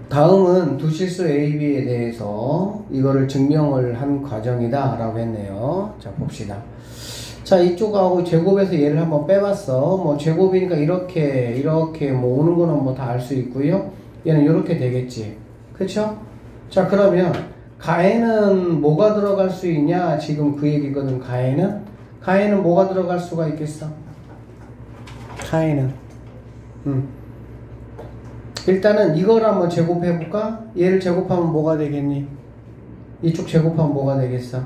다음은 두 실수 A, B에 대해서 이거를 증명을 한 과정이다 라고 했네요. 자, 봅시다. 자, 이쪽하고 제곱에서 얘를 한번 빼봤어. 뭐 제곱이니까 이렇게 뭐 오는 거는 뭐 다 알 수 있고요. 얘는 이렇게 되겠지. 그쵸? 자, 그러면 가에는 뭐가 들어갈 수 있냐? 지금 그 얘기거든. 가에는 뭐가 들어갈 수가 있겠어? 가에는 일단은 이걸 한번 제곱해볼까? 얘를 제곱하면 뭐가 되겠니? 이쪽 제곱하면 뭐가 되겠어?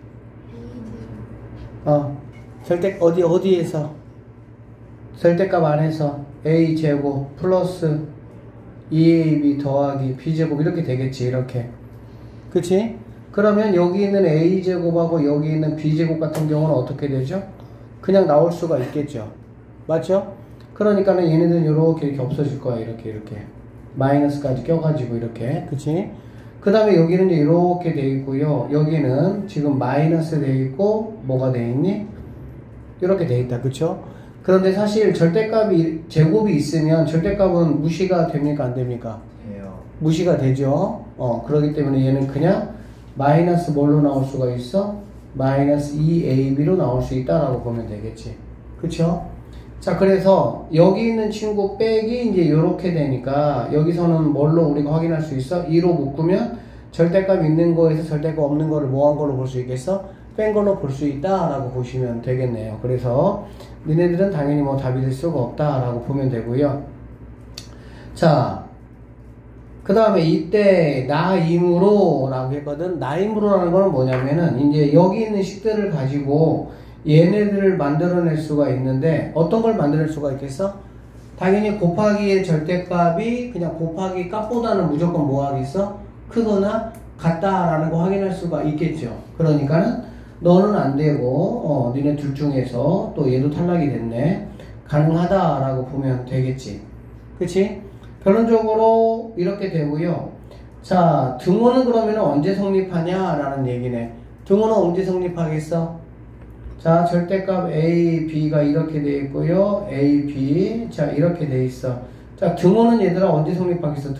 어디에서? 절대값 안에서 a제곱 플러스 2ab 더하기 b제곱 이렇게 되겠지. 이렇게. 그치? 그러면 여기 있는 a제곱하고 여기 있는 b제곱 같은 경우는 어떻게 되죠? 그냥 나올 수가 있겠죠. 맞죠? 그러니까는 얘네들은 이렇게 없어질 거야. 이렇게 마이너스까지 껴가지고 이렇게. 그치? 그 다음에 여기는 이제 이렇게 돼 있고요. 여기는 지금 마이너스 돼 있고 뭐가 돼 있니? 이렇게 돼 있다. 그쵸? 그런데 사실 절대값이 제곱이 있으면 절대값은 무시가 됩니까? 안 됩니까? 돼요. 무시가 되죠. 그렇기 때문에 얘는 그냥 마이너스 뭘로 나올 수가 있어? 마이너스 2ab로 나올 수 있다라고 보면 되겠지. 그쵸? 자, 그래서 여기 있는 친구 빼기 이제 요렇게 되니까 여기서는 뭘로 우리가 확인할 수 있어? 2로 묶으면 절대값 있는 거에서 절대값 없는 거를 뭐 한 걸로 볼 수 있겠어? 뺀 걸로 볼 수 있다라고 보시면 되겠네요. 그래서 니네들은 당연히 뭐 답이 될 수가 없다라고 보면 되고요. 자, 그 다음에 이때 나임으로 라고 했거든. 나임으로라는 거는 뭐냐면은 이제 여기 있는 식들을 가지고 얘네들을 만들어낼 수가 있는데 어떤 걸 만들어낼 수가 있겠어? 당연히 곱하기의 절대값이 그냥 곱하기 값보다는 무조건 뭐 하겠어? 크거나 같다라는 거 확인할 수가 있겠죠. 그러니까는 너는 안 되고 니네 둘 중에서 또 얘도 탈락이 됐네. 가능하다라고 보면 되겠지. 그치? 결론적으로 이렇게 되고요. 자, 등호는 그러면 언제 성립하냐라는 얘기네. 등호는 언제 성립하겠어? 자, 절대값 A, B가 이렇게 돼 있고요. A, B. 자, 이렇게 돼 있어. 자, 등호는 얘들아 언제 성립하겠어?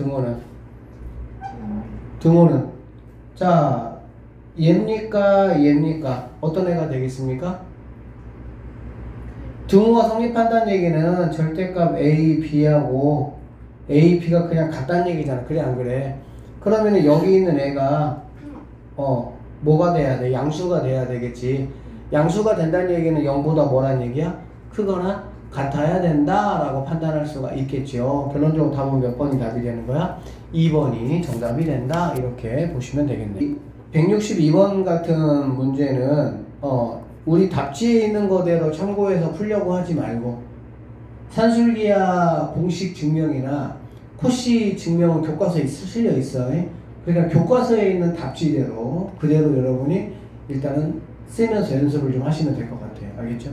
등호는. 자, 얘입니까? 어떤 애가 되겠습니까? 등호가 성립한다는 얘기는 절대값 A, B하고 A, B가 그냥 같다는 얘기잖아. 그래, 안 그래? 그러면은 여기 있는 애가, 뭐가 돼야 돼? 양수가 돼야 되겠지. 양수가 된다는 얘기는 0보다 뭐란 얘기야? 크거나 같아야 된다라고 판단할 수가 있겠죠. 결론적으로 답은 몇 번이 답이 되는 거야? 2번이 정답이 된다. 이렇게 보시면 되겠네. 162번 같은 문제는 우리 답지에 있는 거대로 참고해서 풀려고 하지 말고 산술기하 공식 증명이나 코시 증명은 교과서에 실려 있어요. 그러니까 교과서에 있는 답지대로 그대로 여러분이 일단은 쓰면서 연습을 좀 하시면 될 것 같아요. 알겠죠?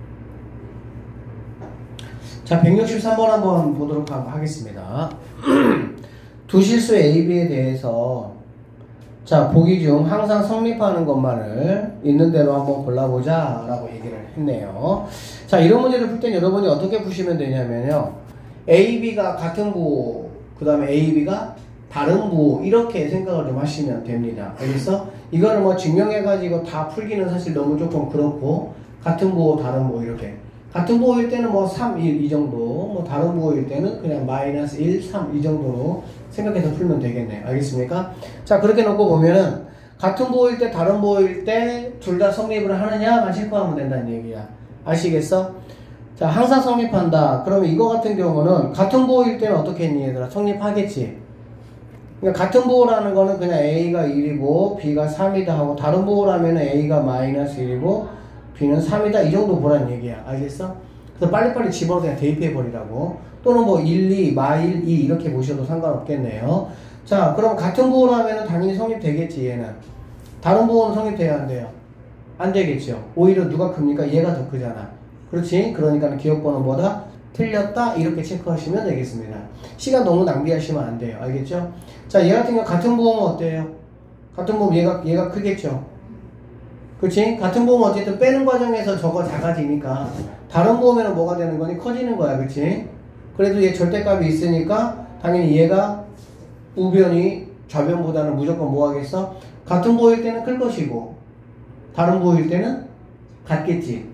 자, 163번 한번 보도록 하겠습니다. 두 실수 A, B에 대해서 자, 보기 중 항상 성립하는 것만을 있는 대로 한번 골라보자 라고 얘기를 했네요. 자, 이런 문제를 풀 땐 여러분이 어떻게 푸시면 되냐면요. A, B가 같은 부호, 그 다음에 A, B가 다른 부호 이렇게 생각을 좀 하시면 됩니다. 알겠어? 이거를 뭐 증명해가지고 다 풀기는 사실 너무 조금 그렇고 같은 부호, 다른 부호 이렇게 같은 부호일 때는 뭐 3, 1 이 정도 뭐 다른 부호일 때는 그냥 마이너스 1, 3 이 정도로 생각해서 풀면 되겠네요. 알겠습니까? 자, 그렇게 놓고 보면은 같은 부호일 때 다른 부호일 때 둘 다 성립을 하느냐만 체크하면 된다는 얘기야. 아시겠어? 자, 항상 성립한다. 그러면 이거 같은 경우는 같은 부호일 때는 어떻게 했니 얘들아? 성립하겠지. 그러니까 같은 부호라는 거는 그냥 A가 1이고 B가 3이다 하고 다른 부호라면 A가 마이너스 1이고 B는 3이다 이 정도 보라는 얘기야. 알겠어? 그래서 빨리빨리 집어넣어서 그냥 대입해버리라고. 또는 뭐 1, 2, 마일 2 이렇게 보셔도 상관없겠네요. 자, 그럼 같은 부호라면 당연히 성립되겠지 얘는. 다른 부호는 성립돼야 안 돼요? 안 되겠죠. 오히려 누가 큽니까? 얘가 더 크잖아. 그렇지? 그러니까 기억번호 뭐다? 틀렸다 이렇게 체크하시면 되겠습니다. 시간 너무 낭비하시면 안 돼요. 알겠죠? 자, 얘 같은 경우 같은 부호면 어때요? 같은 부호 얘가 크겠죠? 그치? 같은 부호면 어쨌든 빼는 과정에서 저거 작아지니까 다른 부호면 뭐가 되는 거니? 커지는 거야. 그치? 그래도 얘 절대값이 있으니까 당연히 얘가 우변이 좌변보다는 무조건 뭐 하겠어? 같은 부호일 때는 클 것이고 다른 부호일 때는 같겠지.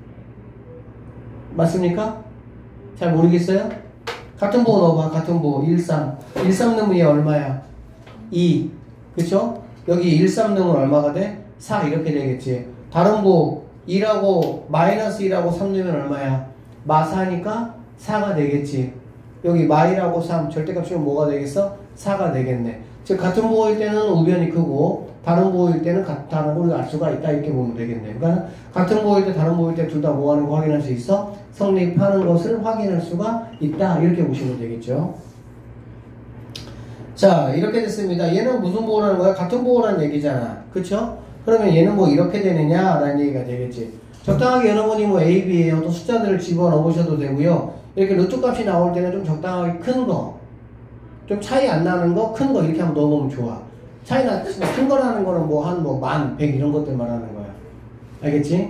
맞습니까? 잘 모르겠어요? 같은 부호 넣어봐. 같은 부호 1, 3 넣으면 얘 얼마야? 2 그쵸? 여기 1, 3 넣으면 얼마가 돼? 4 이렇게 되겠지. 다른 부호 2라고 마이너스 2라고 3 넣으면 얼마야? 마 4니까 4가 되겠지. 여기 마이라고 3 절대값 치면 뭐가 되겠어? 4가 되겠네. 즉 같은 부호일 때는 우변이 크고 다른 부호일 때는 다른 걸 알 수가 있다 이렇게 보면 되겠네. 그러니까 같은 부호일 때 다른 부호일 때 둘 다 뭐 하는 거 확인할 수 있어? 성립하는 것을 확인할 수가 있다 이렇게 보시면 되겠죠. 자 이렇게 됐습니다. 얘는 무슨 부호라는 거야? 같은 부호라는 얘기잖아. 그쵸? 그러면 얘는 뭐 이렇게 되느냐 라는 얘기가 되겠지. 적당하게 여러분이 뭐 A, B에 어떤 숫자들을 집어넣으셔도 되고요. 이렇게 루트 값이 나올 때는 좀 적당하게 큰 거, 좀 차이 안 나는 거, 큰 거 이렇게 한번 넣어보면 좋아. 차이 큰 거라는 거는 뭐 한 뭐 10,000, 100 이런 것들 말하는 거야. 알겠지?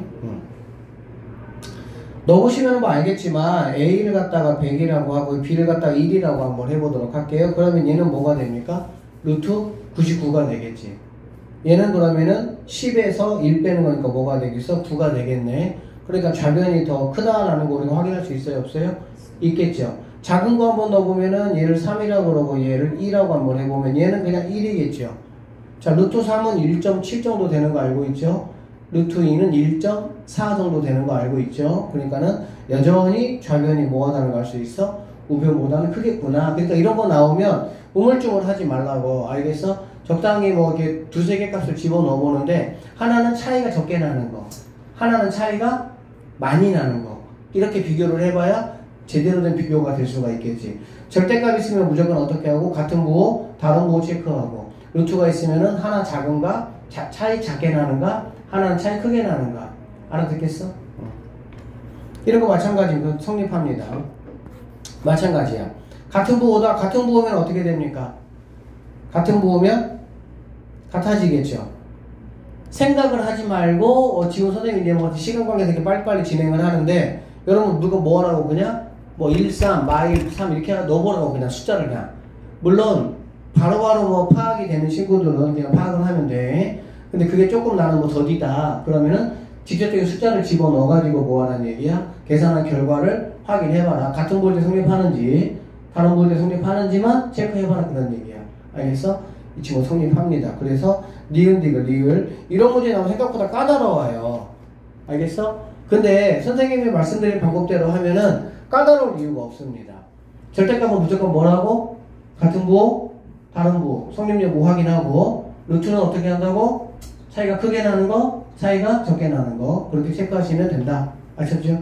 넣어보시면 뭐 알겠지만 A를 갖다가 100이라고 하고 B를 갖다가 1이라고 한번 해보도록 할게요. 그러면 얘는 뭐가 됩니까? 루트 99가 되겠지. 얘는 그러면은 10에서 1 빼는 거니까 뭐가 되겠어? 9가 되겠네. 그러니까 좌변이 더 크다라는 거 우리가 확인할 수 있어요? 없어요? 있겠죠. 작은 거 한번 넣어보면은 얘를 3이라고 그러고 얘를 2라고 한번 해보면 얘는 그냥 1이겠죠. 자, 루트 3은 1.7 정도 되는 거 알고 있죠? 루트 2는 1.4 정도 되는 거 알고 있죠? 그러니까는 여전히 좌변이 뭐가 다른 거 알 수 있어? 우변보다는 크겠구나. 그러니까 이런 거 나오면 우물쭈물 하지 말라고. 알겠어? 적당히 뭐 이렇게 두세 개 값을 집어넣어 보는데 하나는 차이가 적게 나는 거, 하나는 차이가 많이 나는 거 이렇게 비교를 해봐야 제대로 된 비교가 될 수가 있겠지. 절대값 있으면 무조건 어떻게 하고 같은 부호, 다른 부호 체크하고 루트가 있으면은 하나 작은가, 차이 작게 나는가, 하나는 차이 크게 나는가 알아듣겠어? 이런 거 마찬가지 성립합니다. 마찬가지야. 같은 부호다. 같은 부호면 어떻게 됩니까? 같은 부호면 같아지겠죠. 생각을 하지 말고 지금 선생님이 이제 뭐 시간 관계에서 이렇게 빨리빨리 진행을 하는데 여러분 누가 뭐 하라고 그냥 뭐 1, 3, 마일 3 이렇게 하나 넣어보라고 그냥 숫자를 그냥. 물론 바로바로 뭐 파악이 되는 친구들은 그냥 파악을 하면 돼. 근데 그게 조금 나는 뭐 더디다. 그러면은 직접적인 숫자를 집어넣어가지고 뭐 하라는 얘기야? 계산한 결과를 확인해봐라. 같은 부호 때 성립하는지 다른 부호 때 성립하는지만 체크해봐라 그런 얘기야. 알겠어? 이 친구 성립합니다. 그래서 니은디귿 리을 이런 문제 나오면 생각보다 까다로워요. 알겠어? 근데 선생님이 말씀드린 방법대로 하면은 까다로울 이유가 없습니다. 절대값은 무조건 뭐라고? 같은 부호, 다른 부호, 성립 여부 확인하고 루트는 어떻게 한다고? 차이가 크게 나는 거, 차이가 적게 나는 거 그렇게 체크하시면 된다. 아셨죠?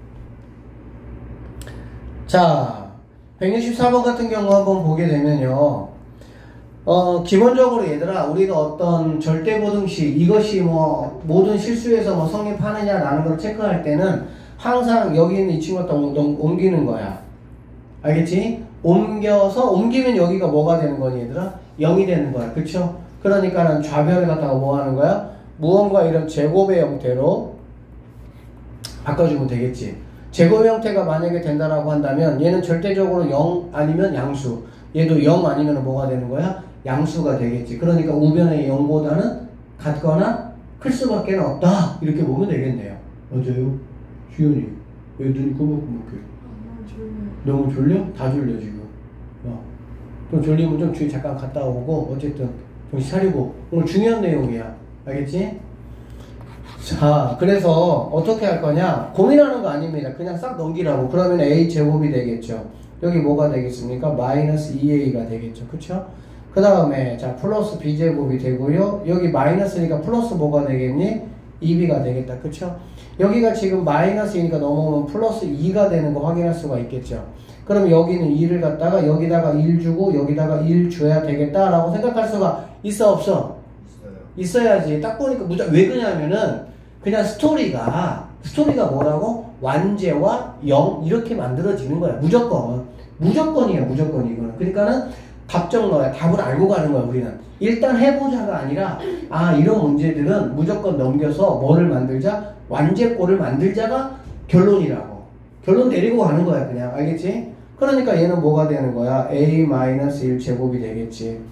자, 164번 같은 경우 한번 보게 되면요. 기본적으로 얘들아 우리가 어떤 절대보등식 이것이 뭐 모든 실수에서 뭐 성립하느냐라는 걸 체크할 때는 항상 여기 있는 이 친구를 옮기는 거야. 알겠지? 옮기면 여기가 뭐가 되는 거니 얘들아? 0이 되는 거야. 그쵸? 그러니까는 좌변을 갖다가 뭐 하는 거야? 무언가 이런 제곱의 형태로 바꿔주면 되겠지. 제곱 형태가 만약에 된다라고 한다면 얘는 절대적으로 0 아니면 양수, 얘도 0 아니면 뭐가 되는 거야? 양수가 되겠지. 그러니까 우변의 0보다는 같거나 클 수밖에 없다. 이렇게 보면 되겠네요. 맞아요. 주연이 왜 눈이 꾸벅꾸벅해? 너무 졸려? 다 졸려 지금. 좀 졸리면 좀 주위 잠깐 갔다 오고 어쨌든 정신 차리고 오늘 중요한 내용이야. 알겠지? 자, 그래서 어떻게 할 거냐? 고민하는 거 아닙니다. 그냥 싹 넘기라고. 그러면 a제곱이 되겠죠. 여기 뭐가 되겠습니까? 마이너스 2a가 되겠죠. 그쵸? 그 다음에 자 플러스 b제곱이 되고요. 여기 마이너스니까 플러스 뭐가 되겠니? 2b가 되겠다. 그쵸? 여기가 지금 마이너스이니까 넘어오면 플러스 2가 되는 거 확인할 수가 있겠죠. 그럼 여기는 2를 갖다가 여기다가 1 주고 여기다가 1 줘야 되겠다라고 생각할 수가 있어 없어? 있어야지. 딱 보니까 왜 그러냐면은 그냥 스토리가 뭐라고? 완제와 0 이렇게 만들어지는 거야. 무조건이야. 무조건 이거는. 그러니까는 답정 넣어야 답을 알고 가는 거야. 우리는 일단 해보자가 아니라 이런 문제들은 무조건 넘겨서 뭐를 만들자? 완제꼴을 만들자가 결론이라고. 결론 내리고 가는 거야. 그냥. 알겠지? 그러니까 얘는 뭐가 되는 거야? a-1 제곱이 되겠지.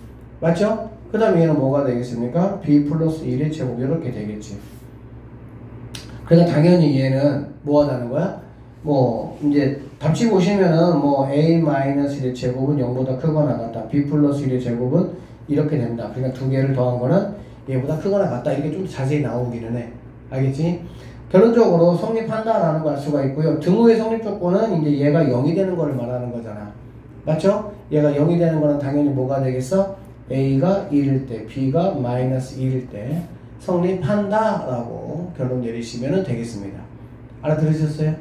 맞죠? 그 다음에 얘는 뭐가 되겠습니까? b 플러스 1의 제곱 이렇게 되겠지. 그래서 당연히 얘는 뭐 하다는 거야? 뭐 이제 답지 보시면은 뭐 a 마이너스 1의 제곱은 0보다 크거나 같다. b 플러스 1의 제곱은 이렇게 된다. 그러니까 두 개를 더한 거는 얘보다 크거나 같다. 이게 좀 자세히 나오기는 해. 알겠지? 결론적으로 성립한다라는 걸 알 수가 있고요. 등호의 성립 조건은 이제 얘가 0이 되는 거를 말하는 거잖아. 맞죠? 얘가 0이 되는 거는 당연히 뭐가 되겠어? a가 1일 때, b가 마이너스 1일 때 성립한다라고 결론 내리시면 되겠습니다. 알아들으셨어요?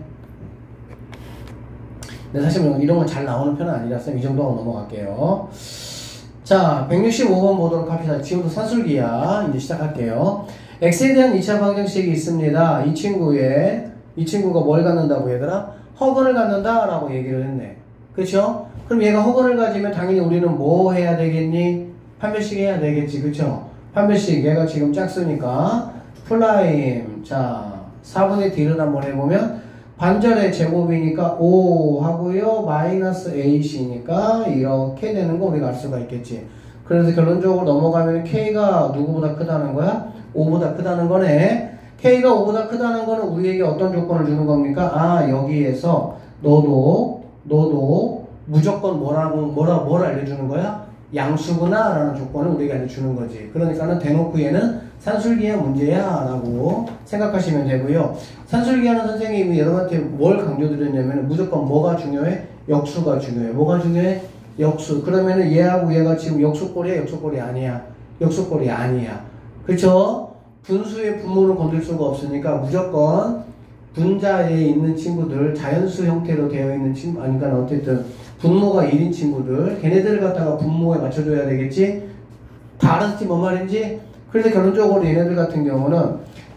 근데 사실 이런 건 잘 나오는 편은 아니라서 이 정도 하고 넘어갈게요. 자, 165번 보도록 합시다. 지금부터 산술기야. 이제 시작할게요. x에 대한 2차 방정식이 있습니다. 이 친구가 뭘 갖는다고 얘들아? 허근을 갖는다라고 얘기를 했네. 그쵸? 그럼 얘가 허근을 가지면 당연히 우리는 뭐 해야 되겠니? 판별식 해야 되겠지. 그쵸? 판별식 얘가 지금 짝수니까 플라임. 자, 4분의 d를 한번 해보면 반절의 제곱이니까 5 하고요. 마이너스 ac니까 이렇게 되는 거 우리가 알 수가 있겠지. 그래서 결론적으로 넘어가면 k가 누구보다 크다는 거야? 5보다 크다는 거네. k가 5보다 크다는 거는 우리에게 어떤 조건을 주는 겁니까? 아, 여기에서 너도 무조건 뭘 알려주는 거야? 양수구나 라는 조건을 우리에게 알려주는 거지. 그러니까는 대놓고 얘는 산술기하 문제야 라고 생각하시면 되고요. 산술기하는 선생님이 여러분한테 뭘 강조드렸냐면 무조건 뭐가 중요해? 역수가 중요해. 뭐가 중요해? 역수. 그러면은 얘하고 얘가 지금 역수꼴이야? 역수꼴이 아니야? 역수꼴이 아니야. 그쵸? 분수의 분모를 건들 수가 없으니까 무조건 분자에 있는 친구들, 자연수 형태로 되어 있는 친구, 그러니까 어쨌든 분모가 1인 친구들, 걔네들을 갖다가 분모에 맞춰줘야 되겠지? 다 알았지? 뭔 말인지? 그래서 결론적으로 얘네들 같은 경우는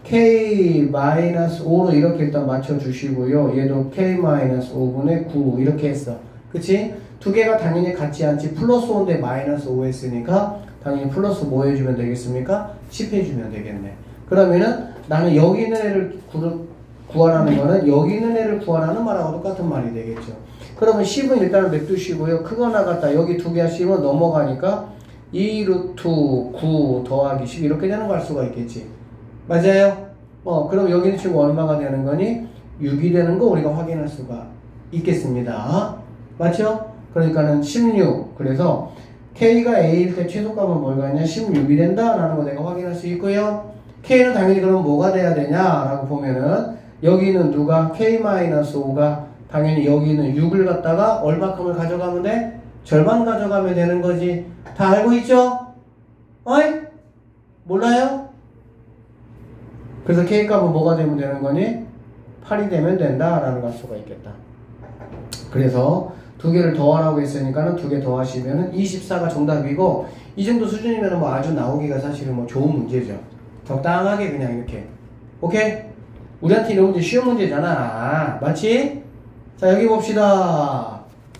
k-5로 이렇게 일단 맞춰주시고요. 얘도 k-5분의 9 이렇게 했어. 그치? 두 개가 당연히 같지 않지. 플러스 5인데 마이너스 5 했으니까 당연히 플러스 뭐 해주면 되겠습니까? 10 해주면 되겠네. 그러면은 나는 여기 있는 애를 구하라는 거는 여기 있는 애를 구하라는 말하고 똑같은 말이 되겠죠. 그러면 10은 일단은 냅두시고요. 크거나 같다. 여기 두 개 하시면 넘어가니까 2루트 9 더하기 10 이렇게 되는 거 알 수가 있겠지. 맞아요? 그럼 여기 있는 친구 얼마가 되는 거니? 6이 되는 거 우리가 확인할 수가 있겠습니다. 맞죠? 그러니까는 16. 그래서 k가 a일 때 최소값은 뭘 갖냐? 16이 된다라는 거 내가 확인할 수 있고요. k는 당연히 그럼 뭐가 돼야 되냐라고 보면은 여기는 누가? k-5가 당연히 여기는 6을 갖다가 얼마큼을 가져가면 돼? 절반 가져가면 되는 거지. 다 알고 있죠? 어이? 몰라요? 그래서 k값은 뭐가 되면 되는 거니? 8이 되면 된다라는 걸 알 수가 있겠다. 그래서 두 개를 더하라고 했으니까는 두 개 더하시면은 24가 정답이고 이 정도 수준이면 뭐 아주 나오기가 사실은 뭐 좋은 문제죠. 적당하게 그냥 이렇게. 오케이? 우리한테 이런 문제 쉬운 문제잖아. 맞지? 자, 여기 봅시다.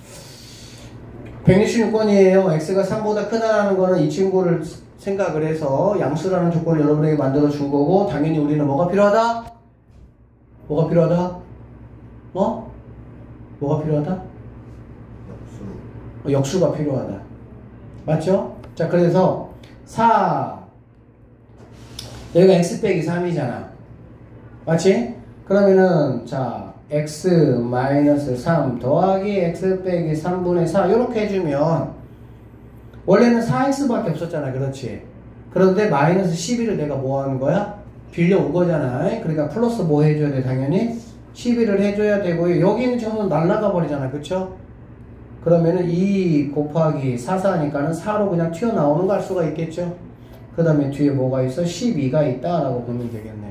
166번이에요. x가 3보다 크다라는 거는 이 친구를 생각을 해서 양수라는 조건을 여러분에게 만들어 준 거고 당연히 우리는 뭐가 필요하다? 뭐가 필요하다? 뭐가 필요하다? 역수가 필요하다. 맞죠? 자, 그래서 4 여기가 x 빼기 3이잖아. 맞지? 그러면은 자 x-3 더하기 x 빼기 3분의 4 이렇게 해주면 원래는 4x밖에 없었잖아. 그렇지? 그런데 마이너스 12를 내가 뭐 하는 거야? 빌려온 거잖아. 그러니까 플러스 뭐 해줘야 돼? 당연히 12를 해줘야 되고요. 여기 있는 친구는 날라가 버리잖아. 그쵸? 그러면은 2 곱하기 4, 4니까는 4로 그냥 튀어나오는 거 알 수가 있겠죠? 그 다음에 뒤에 뭐가 있어? 12가 있다라고 보면 되겠네.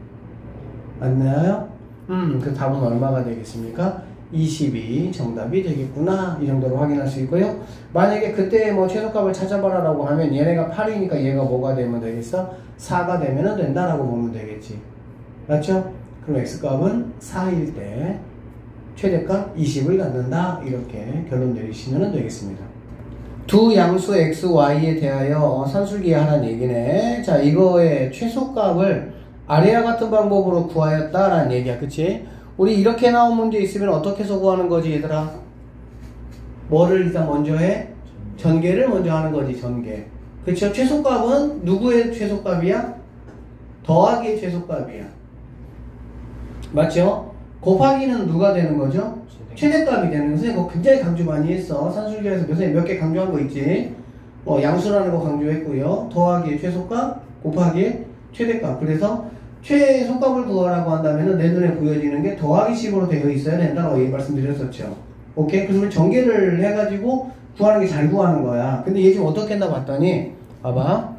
맞나요? 그 답은 얼마가 되겠습니까? 22 정답이 되겠구나. 이 정도로 확인할 수 있고요. 만약에 그때 뭐 최소값을 찾아봐라 라고 하면 얘네가 8이니까 얘가 뭐가 되면 되겠어? 4가 되면 된다라고 보면 되겠지. 맞죠? 그럼 x값은 4일 때 최대값 20을 갖는다. 이렇게 결론 내리시면 되겠습니다. 두 양수 x, y에 대하여 산술기에 하라는 얘기네. 자, 이거의 최소값을 아래와 같은 방법으로 구하였다라는 얘기야. 그치? 우리 이렇게 나온 문제 있으면 어떻게 해서 구하는 거지, 얘들아? 뭐를 일단 먼저 해? 전개를 먼저 하는 거지, 전개. 그쵸? 최소값은 누구의 최소값이야? 더하기의 최소값이야. 맞죠? 곱하기는 누가 되는 거죠? 최대값이 되는 거죠. 이거 굉장히 강조 많이 했어. 산술기에서 몇 개 강조한 거 있지? 양수라는 거 강조했고요. 더하기의 최소값, 곱하기의 최대값. 그래서 최소값을 구하라고 한다면 내 눈에 보여지는 게 더하기 식으로 되어 있어야 된다고 말씀드렸었죠. 오케이? 그래서 우리 전개를 해가지고 구하는 게 잘 구하는 거야. 근데 얘 지금 어떻게 했나 봤더니, 봐봐.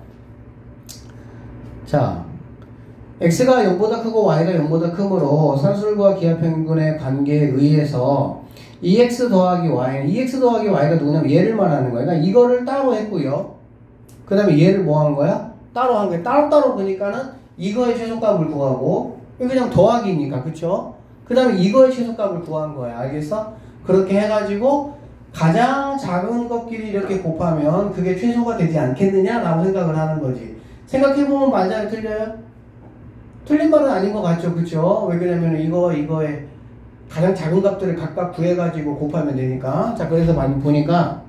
자, x가 0보다 크고 y가 0보다 크므로 산술과 기하평균의 관계에 의해서 EX 더하기 Y는 EX 더하기 Y가 누구냐면 얘를 말하는 거야. 그러니까 이거를 따로 했고요. 그 다음에 얘를 뭐 한 거야? 따로 한 거야. 따로따로 그러니까는 이거의 최소값을 구하고 그냥 더하기니까 그쵸? 그 다음에 이거의 최소값을 구한 거야. 알겠어? 그렇게 해가지고 가장 작은 것끼리 이렇게 곱하면 그게 최소가 되지 않겠느냐라고 생각을 하는 거지. 생각해보면 맞아요? 틀려요? 틀린 말은 아닌 것 같죠? 그쵸? 왜 그러냐면 이거의 가장 작은 값들을 각각 구해가지고 곱하면 되니까. 자, 그래서 많이 보니까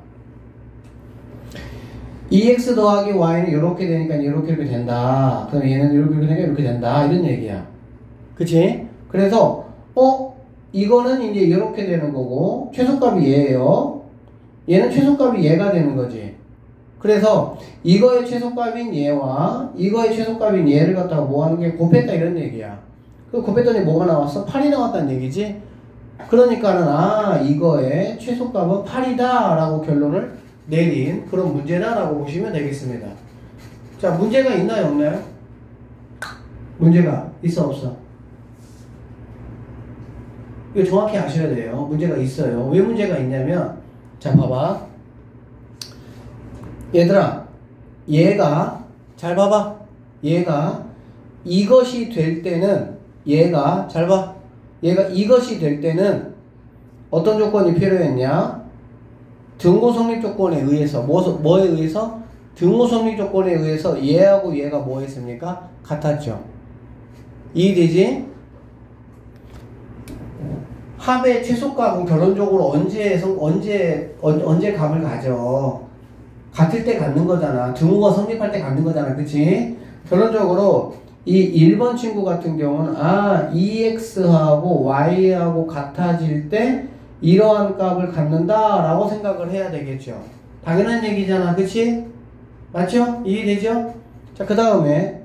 EX 더하기 Y는 이렇게 되니까 이렇게 된다. 그럼 얘는 이렇게 되니까 이렇게 된다. 이런 얘기야. 그치? 그래서 이거는 이제 이렇게 되는 거고 최소값이 얘예요. 얘는 최소값이 얘가 되는 거지. 그래서 이거의 최소값인 얘와 이거의 최소값인 얘를 갖다가 뭐 하는 게 곱했다 이런 얘기야. 그 곱했더니 뭐가 나왔어? 8이 나왔다는 얘기지. 그러니까는 이거의 최소값은 8이다 라고 결론을 내린 그런 문제다 라고 보시면 되겠습니다. 자, 문제가 있나요 없나요? 문제가 있어 없어? 이거 정확히 아셔야 돼요. 문제가 있어요. 왜 문제가 있냐면 자 봐봐 얘들아, 얘가 잘 봐봐. 얘가 이것이 될 때는 얘가 잘 봐. 얘가 이것이 될 때는 어떤 조건이 필요했냐? 등호 성립 조건에 의해서 뭐에 의해서? 등호 성립 조건에 의해서 얘하고 얘가 뭐 했습니까? 같았죠. 이해되지? 합의 최소값은 결론적으로 언제 값을 가져? 같을 때 갖는 거잖아. 등호가 성립할 때 갖는 거잖아. 그치? 결론적으로 이 1번 친구 같은 경우는 EX하고 Y하고 같아질 때 이러한 값을 갖는다 라고 생각을 해야 되겠죠. 당연한 얘기잖아. 그치? 맞죠? 이해되죠? 자, 그 다음에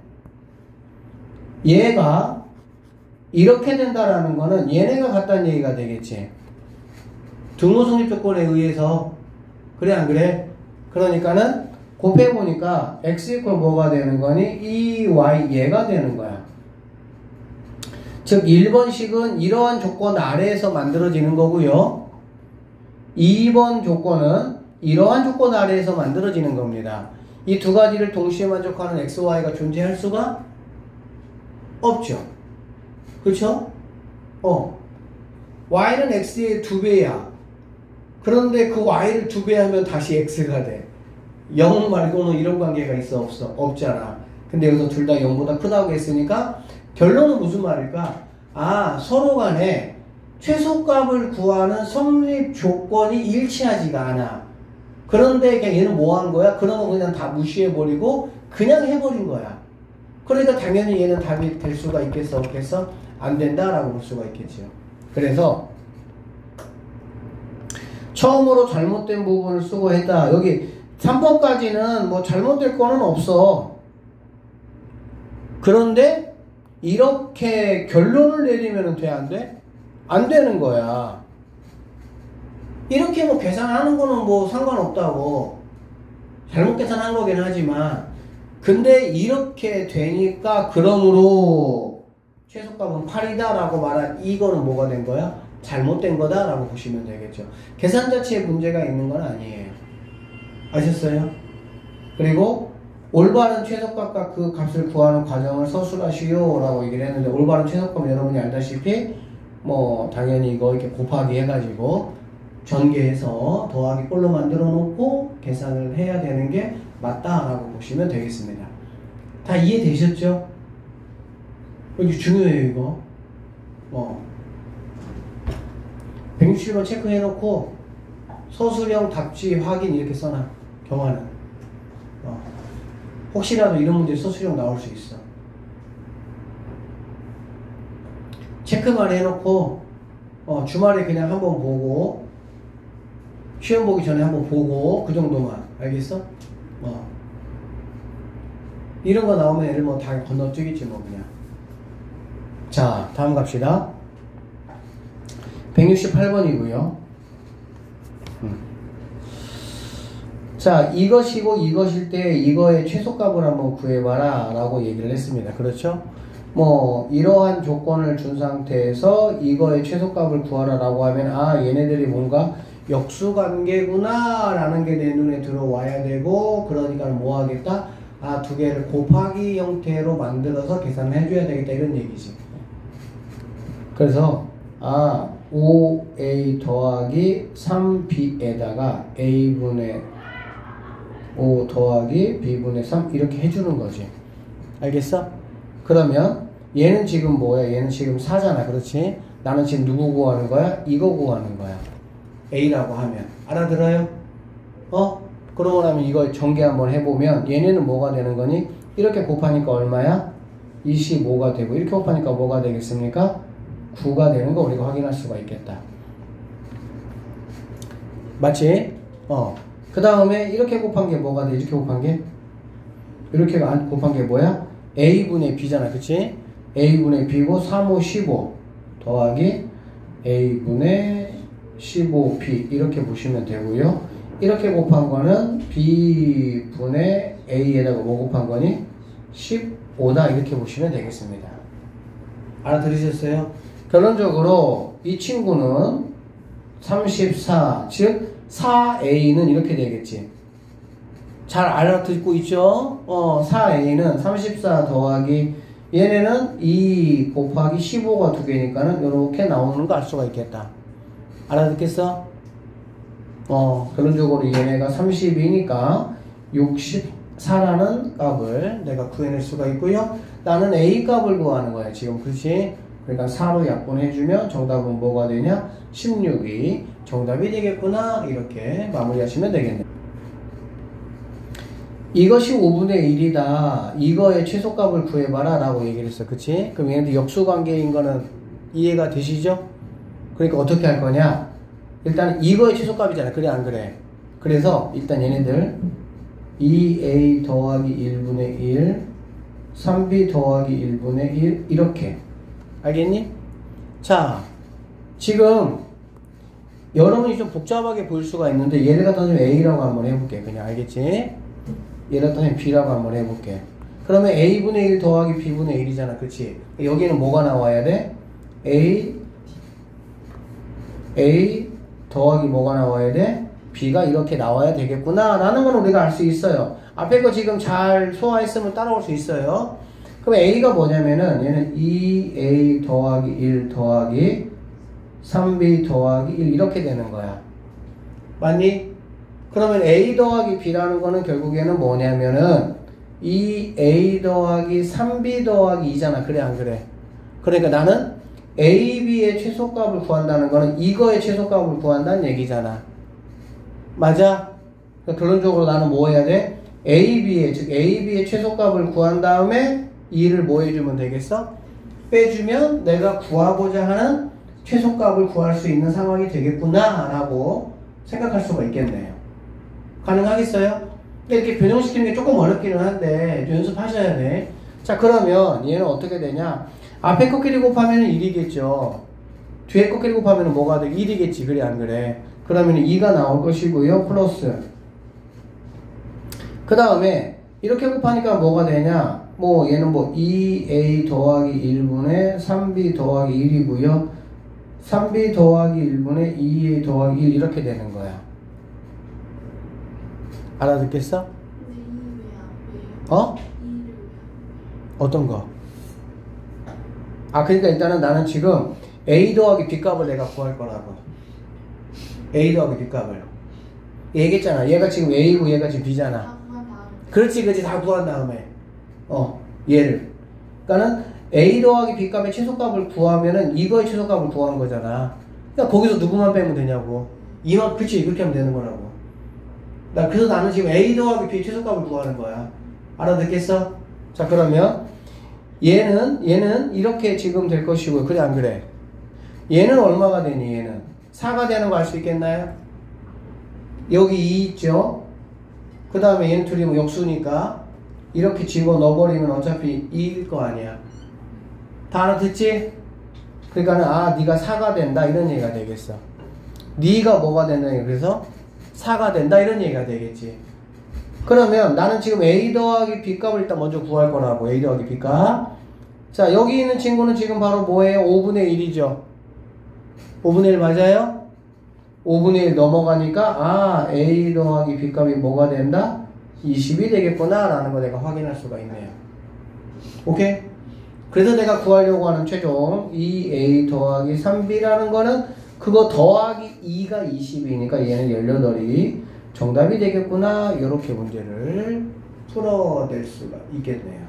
얘가 이렇게 된다라는 거는 얘네가 같다는 얘기가 되겠지. 등호 성립 조건에 의해서. 그래 안 그래? 그러니까는 곱해보니까 x 이퀄 뭐가 되는 거니? 2y 얘가 되는 거야. 즉 1번식은 이러한 조건 아래에서 만들어지는 거고요. 2번 조건은 이러한 조건 아래에서 만들어지는 겁니다. 이 두 가지를 동시에 만족하는 x, y가 존재할 수가 없죠. 그렇죠? y는 x의 2배야. 그런데 그 y를 2배 하면 다시 x가 돼. 0 말고는 이런 관계가 있어 없어? 없잖아. 근데 여기서 둘 다 0보다 크다고 했으니까 결론은 무슨 말일까? 서로 간에 최소값을 구하는 성립 조건이 일치하지가 않아. 그런데 그냥 얘는 뭐 한 거야? 그러면 그냥 다 무시해버리고 그냥 해버린 거야. 그러니까 당연히 얘는 답이 될 수가 있겠어 없겠어? 안 된다라고 볼 수가 있겠죠. 그래서 처음으로 잘못된 부분을 쓰고 했다. 여기 3번까지는 뭐 잘못될 거는 없어. 그런데 이렇게 결론을 내리면 돼? 안 돼? 안 되는 거야. 이렇게 뭐 계산하는 거는 뭐 상관없다고. 잘못 계산한 거긴 하지만 근데 이렇게 되니까 그러므로 최소값은 8이다 라고 말한 이거는 뭐가 된 거야? 잘못된 거다 라고 보시면 되겠죠. 계산 자체에 문제가 있는 건 아니에요. 아셨어요? 그리고 올바른 최소값과 그 값을 구하는 과정을 서술하시오 라고 얘기를 했는데 올바른 최소값은 여러분이 알다시피 뭐 당연히 이거 이렇게 곱하기 해가지고 전개해서 더하기 꼴로 만들어 놓고 계산을 해야 되는 게 맞다라고 보시면 되겠습니다. 다 이해되셨죠? 여기 중요해요 이거. 167번 체크해 놓고 서술형 답지 확인 이렇게 써놔. 경화는 혹시라도 이런 문제 서술형 나올 수 있어. 체크만 해놓고 주말에 그냥 한번 보고 시험 보기 전에 한번 보고 그 정도만. 알겠어? 이런 거 나오면 얘를 뭐 다 건너뛰겠지 뭐 그냥. 자, 다음 갑시다. 168번이고요. 자, 이것이고 이것일 때 이거의 최소값을 한번 구해봐라 라고 얘기를 했습니다. 그렇죠? 뭐 이러한 조건을 준 상태에서 이거의 최소값을 구하라 라고 하면 아, 얘네들이 뭔가 역수관계구나 라는 게 내 눈에 들어와야 되고, 그러니까 뭐 하겠다? 아, 두 개를 곱하기 형태로 만들어서 계산을 해줘야 되겠다 이런 얘기지. 그래서 5a 더하기 3b에다가 a분의 5 더하기 b분의 3 이렇게 해주는 거지. 알겠어? 그러면 얘는 지금 뭐야? 얘는 지금 4잖아. 그렇지? 나는 지금 누구 구하는 거야? 이거 구하는 거야. a라고 하면. 알아들어요? 그러고 나면 이거 전개 한번 해보면 얘네는 뭐가 되는 거니? 이렇게 곱하니까 얼마야? 25가 되고, 이렇게 곱하니까 뭐가 되겠습니까? 9가 되는 거 우리가 확인할 수가 있겠다. 맞지? 그 다음에 이렇게 곱한 게 뭐가 돼? 이렇게 곱한 게? 이렇게 곱한 게 뭐야? a분의 b잖아. 그치? a분의 b고 3, 5, 15 더하기 a분의 15b 이렇게 보시면 되고요. 이렇게 곱한 거는 b분의 a에다가 뭐 곱한 거니? 15다 이렇게 보시면 되겠습니다. 알아들으셨어요? 결론적으로 이 친구는 34, 즉 4a는 이렇게 되겠지. 잘 알아듣고 있죠? 4a는 34 더하기 얘네는 2 곱하기 15가 두 개니까는 이렇게 나오는 거 알 수가 있겠다. 알아듣겠어? 결론적으로 얘네가 30이니까 64라는 값을 내가 구해낼 수가 있고요. 나는 a 값을 구하는 거야 지금. 그렇지? 그러니까 4로 약분해주면 정답은 뭐가 되냐? 16이 정답이 되겠구나. 이렇게 마무리하시면 되겠네요. 이것이 5분의 1이다. 이거의 최소값을 구해봐라 라고 얘기를 했어. 그치? 그럼 얘네들 역수관계인 거는 이해가 되시죠? 그러니까 어떻게 할 거냐? 일단 이거의 최소값이잖아. 그래 안 그래? 그래서 일단 얘네들 2a 더하기 1분의 1 3b 더하기 1분의 1 이렇게. 알겠니? 자, 지금 여러분이 좀 복잡하게 보일 수가 있는데 얘를 갖다 좀 a라고 한번 해볼게. 그냥. 알겠지? 얘를 갖다 좀 b라고 한번 해볼게. 그러면 a분의 1 더하기 b분의 1이잖아. 그렇지? 여기는 뭐가 나와야 돼? a 더하기 뭐가 나와야 돼? b가 이렇게 나와야 되겠구나 라는 건 우리가 알 수 있어요. 앞에 거 지금 잘 소화했으면 따라올 수 있어요. 그럼 a가 뭐냐면은 얘는 2a 더하기 1 더하기 3b 더하기 1 이렇게 되는 거야. 맞니? 그러면 a 더하기 b라는 거는 결국에는 뭐냐면은 2a 더하기 3b 더하기 2잖아. 그래 안 그래? 그러니까 나는 a, b의 최소값을 구한다는 거는 이거의 최소값을 구한다는 얘기잖아. 맞아? 그러니까 결론적으로 나는 뭐 해야 돼? a, b의, 즉 a, b의 최소값을 구한 다음에 2를 뭐 해주면 되겠어? 빼주면 내가 구하고자 하는 최소값을 구할 수 있는 상황이 되겠구나 라고 생각할 수가 있겠네요. 가능하겠어요? 이렇게 변형시키는 게 조금 어렵기는 한데 연습하셔야 돼. 자, 그러면 얘는 어떻게 되냐? 앞에 코끼리 곱하면 1이겠죠. 뒤에 코끼리 곱하면 뭐가 돼? 1이겠지. 그래 안 그래? 그러면 2가 나올 것이고요. 플러스 그 다음에 이렇게 곱하니까 뭐가 되냐? 뭐 얘는 뭐 2a 더하기 1분의 3b 더하기 1이고요. 3b 더하기 1분의 2a 더하기 1 이렇게 되는 거야. 알아듣겠어? 어떤 거? 그러니까 일단은 나는 지금 a 더하기 b 값을 내가 구할 거라고. a 더하기 b 값을 얘기했잖아. 얘가 지금 a고 얘가 지금 b잖아. 그렇지 그렇지. 다 구한 다음에 얘를 그러니까는 a 더하기 b 값의 최소값을 구하면은 이거의 최소값을 구한 거잖아. 그러니까 거기서 누구만 빼면 되냐고. 이만. 그렇지. 그렇게 하면 되는 거라고. 그래서 나는 지금 a 더하기 b의 최소값을 구하는 거야. 알아듣겠어? 자, 그러면 얘는 이렇게 지금 될 것이고요. 그래, 안 그래? 얘는 얼마가 되니, 얘는? 4가 되는 거 알 수 있겠나요? 여기 2 있죠? 그 다음에 얘는 둘이 뭐 역수니까 이렇게 집어넣어버리면 어차피 2일 거 아니야. 다 알아듣지? 그러니까 네가 4가 된다 이런 얘기가 되겠어. 네가 뭐가 된다, 그래서 4가 된다 이런 얘기가 되겠지. 그러면 나는 지금 A 더하기 B 값을 일단 먼저 구할 거라고. A 더하기 B 값. 자, 여기 있는 친구는 지금 바로 뭐예요? 5분의 1이죠. 5분의 1 맞아요? 5분의 1 넘어가니까 A 더하기 B 값이 뭐가 된다? 20이 되겠구나 라는 거 내가 확인할 수가 있네요. 오케이? 그래서 내가 구하려고 하는 최종 2A 더하기 3B라는 거는 그거 더하기 2가 20이니까 얘는 18이 정답이 되겠구나. 이렇게 문제를 풀어낼 수가 있겠네요.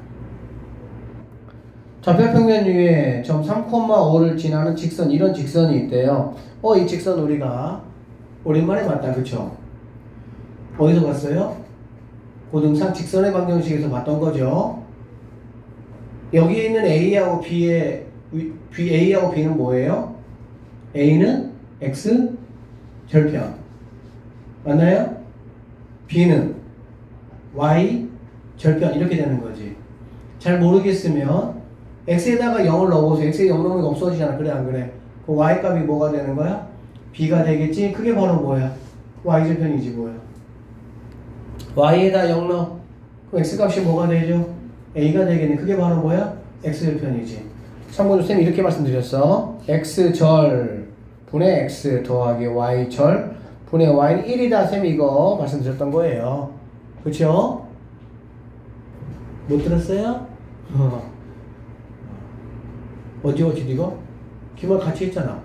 좌표평면 위에 점 3,5를 지나는 직선, 이런 직선이 있대요. 이 직선 우리가 오랜만에 봤다, 그쵸? 어디서 봤어요? 고등상 직선의 방정식에서 봤던 거죠. 여기에 있는 A하고 A하고 B는 뭐예요? A는 X 절편. 맞나요? B는 Y 절편. 이렇게 되는 거지. 잘 모르겠으면 X에다가 0을 넣어보세요. X에 0 넣으면 없어지잖아. 그래, 안 그래? 그 Y 값이 뭐가 되는 거야? B가 되겠지? 그게 바로 뭐야? Y 절편이지, 뭐야? Y에다 0 넣어. 그럼 X 값이 뭐가 되죠? A가 되겠네. 그게 바로 뭐야? X절편이지. 참고로 쌤이 이렇게 말씀드렸어. X절 분의 X 더하기 Y절 분의 Y는 1이다. 쌤이 이거 말씀드렸던 거예요. 그쵸? 못 들었어요? 어찌 이거? 기말 같이 했잖아.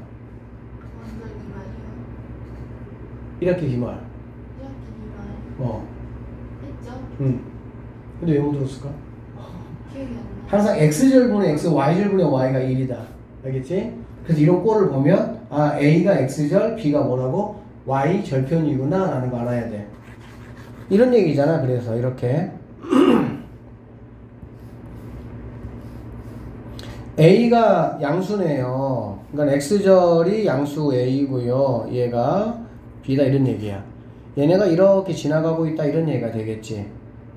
이렇게 기말. 했죠? 근데 왜 못 들었을까? 기억이 안 나. 항상 X절분의 X, Y절분의 Y가 1이다. 알겠지? 그래서 이런 꼴을 보면 A가 X절, B가 뭐라고? Y절편이구나 라는 거 알아야 돼. 이런 얘기잖아. 그래서 이렇게 A가 양수네요. 그러니까 X절이 양수 A고요. 얘가 B다 이런 얘기야. 얘네가 이렇게 지나가고 있다 이런 얘기가 되겠지.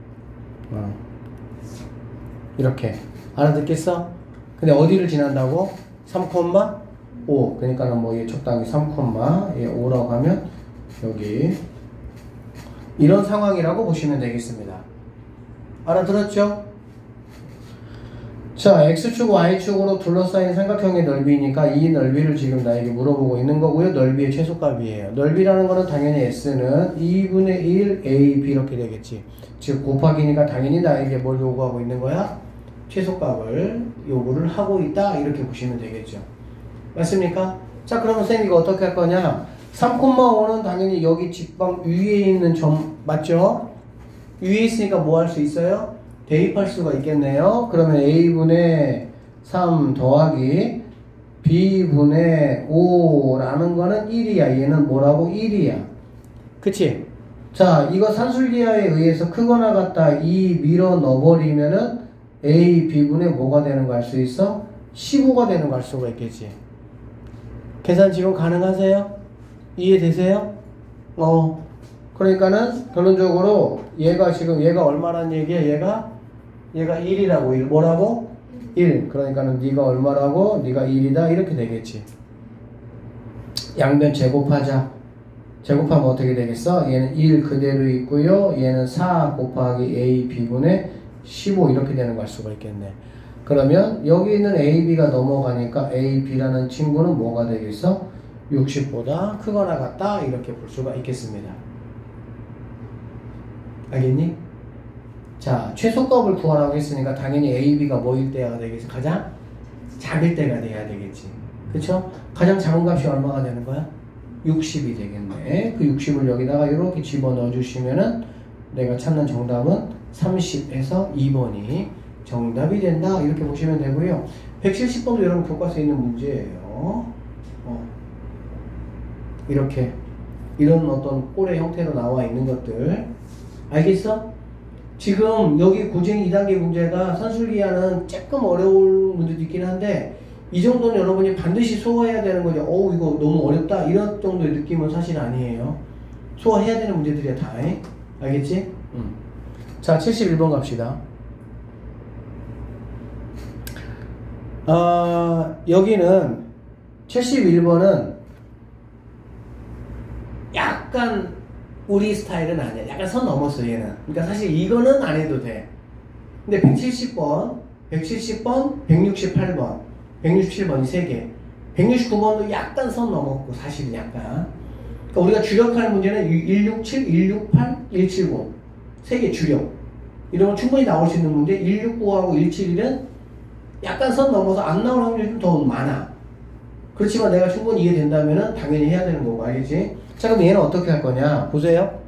이렇게 알아듣겠어? 근데 어디를 지난다고? 3,5 그러니까는 뭐 얘 적당히 3,5라고 하면 여기 이런 상황이라고 보시면 되겠습니다. 알아들었죠? 자, X축, Y축으로 둘러싸인 삼각형의 넓이니까 이 넓이를 지금 나에게 물어보고 있는 거고요. 넓이의 최소값이에요. 넓이라는 거는 당연히 S는 2분의 1 AB 이렇게 되겠지. 즉 곱하기니까 당연히 나에게 뭘 요구하고 있는 거야? 최소값을 요구를 하고 있다. 이렇게 보시면 되겠죠. 맞습니까? 자, 그러면 쌤 이거 어떻게 할 거냐? 3,5는 당연히 여기 직방 위에 있는 점 맞죠? 위에 있으니까 뭐 할 수 있어요? 대입할 수가 있겠네요. 그러면 A분의 3 더하기 B분의 5라는 거는 1이야. 얘는 뭐라고? 1이야. 그치? 자, 이거 산술기하에 의해서 크거나 같다 2 밀어 넣어버리면은 A, B분의 뭐가 되는 거 알 수 있어? 15가 되는 거 알 수가 있겠지. 계산 지금 가능하세요? 이해되세요? 그러니까는 결론적으로 얘가 얼마란 얘기야? 얘가 1이라고. 1 뭐라고? 1. 그러니까는 네가 얼마라고? 네가 1이다. 이렇게 되겠지. 양변 제곱하자. 제곱하면 어떻게 되겠어? 얘는 1 그대로 있고요. 얘는 4 곱하기 A, B분의 15 이렇게 되는 거 알 수가 있겠네. 그러면 여기 있는 A, B가 넘어가니까 A, B라는 친구는 뭐가 되겠어? 60보다 크거나 같다. 이렇게 볼 수가 있겠습니다. 알겠니? 자, 최소값을 구하라고 했으니까 당연히 A, B가 뭐일 때가 되겠어? 가장 작을 때가 돼야 되겠지. 그쵸? 가장 작은 값이 얼마가 되는 거야? 60이 되겠네. 그 60을 여기다가 이렇게 집어넣어 주시면은 내가 찾는 정답은 30에서 2번이 정답이 된다. 이렇게 보시면 되고요. 170번도 여러분 교과서에 있는 문제예요. 이렇게 이런 어떤 꼴의 형태로 나와 있는 것들 알겠어? 지금 여기 고쟁이 2단계 문제가 산술기하는 조금 어려운 문제도 있긴 한데 이 정도는 여러분이 반드시 소화해야 되는 거죠. 어우 이거 너무 어렵다 이런 정도의 느낌은 사실 아니에요. 소화해야 되는 문제들이야 다. 알겠지? 자 71번 갑시다. 여기는 71번은 약간 우리 스타일은 아니야. 약간 선 넘었어 얘는. 그러니까 사실 이거는 안 해도 돼. 근데 170번, 170번, 168번, 167번 이 세 개. 169번도 약간 선 넘었고 사실은 약간. 그러니까 우리가 주력하는 문제는 167, 168, 170 세 개 주력. 이런 건 충분히 나올 수 있는 문제. 169하고 171은 약간 선 넘어서 안 나올 확률이 좀 더 많아. 그렇지만 내가 충분히 이해된다면은 당연히 해야 되는 거고, 알겠지? 자, 그럼 얘는 어떻게 할 거냐? 보세요.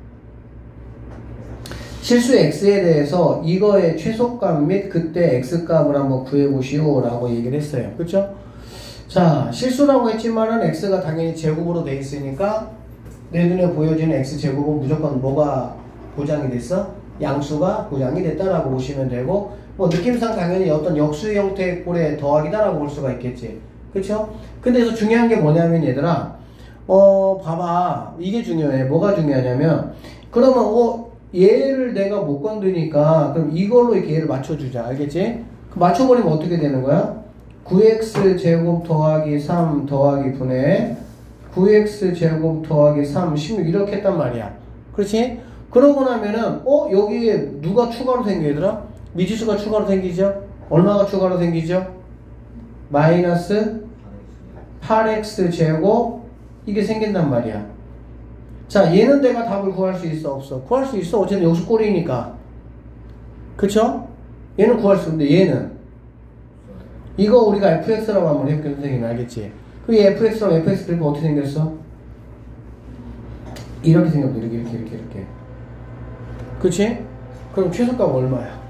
실수 x에 대해서 이거의 최소값 및 그때 x값을 한번 구해보시오 라고 얘기를 했어요. 그쵸? 자, 실수라고 했지만은 x가 당연히 제곱으로 돼 있으니까 내 눈에 보여지는 x제곱은 무조건 뭐가 보장이 됐어? 양수가 보장이 됐다라고 보시면 되고, 뭐 느낌상 당연히 어떤 역수 형태의 꼴의 더하기다라고 볼 수가 있겠지. 그쵸? 근데 여기서 중요한 게 뭐냐면 얘들아, 봐봐. 이게 중요해. 뭐가 중요하냐면, 그러면 얘를 내가 못 건드니까 그럼 이걸로 이렇게 얘를 맞춰주자. 알겠지? 맞춰버리면 어떻게 되는 거야? 9x 제곱 더하기 3 더하기 분의 9x 제곱 더하기 3 16 이렇게 했단 말이야. 그렇지? 그러고 나면은 여기에 누가 추가로 생겨 얘들아? 미지수가 추가로 생기죠? 얼마가 추가로 생기죠? 마이너스 8x 제곱 이게 생긴단 말이야. 자, 얘는 내가 답을 구할 수 있어 없어? 구할 수 있어. 어쨌든 여기서 꼴이니까. 그쵸? 얘는 구할 수 있는데 얘는 이거 우리가 fx라고 한번 해볼게. 선생님 알겠지? 그 fx랑 fx 그리고 어떻게 생겼어? 이렇게 생겼어. 이렇게 그치? 그럼 최소값 얼마야?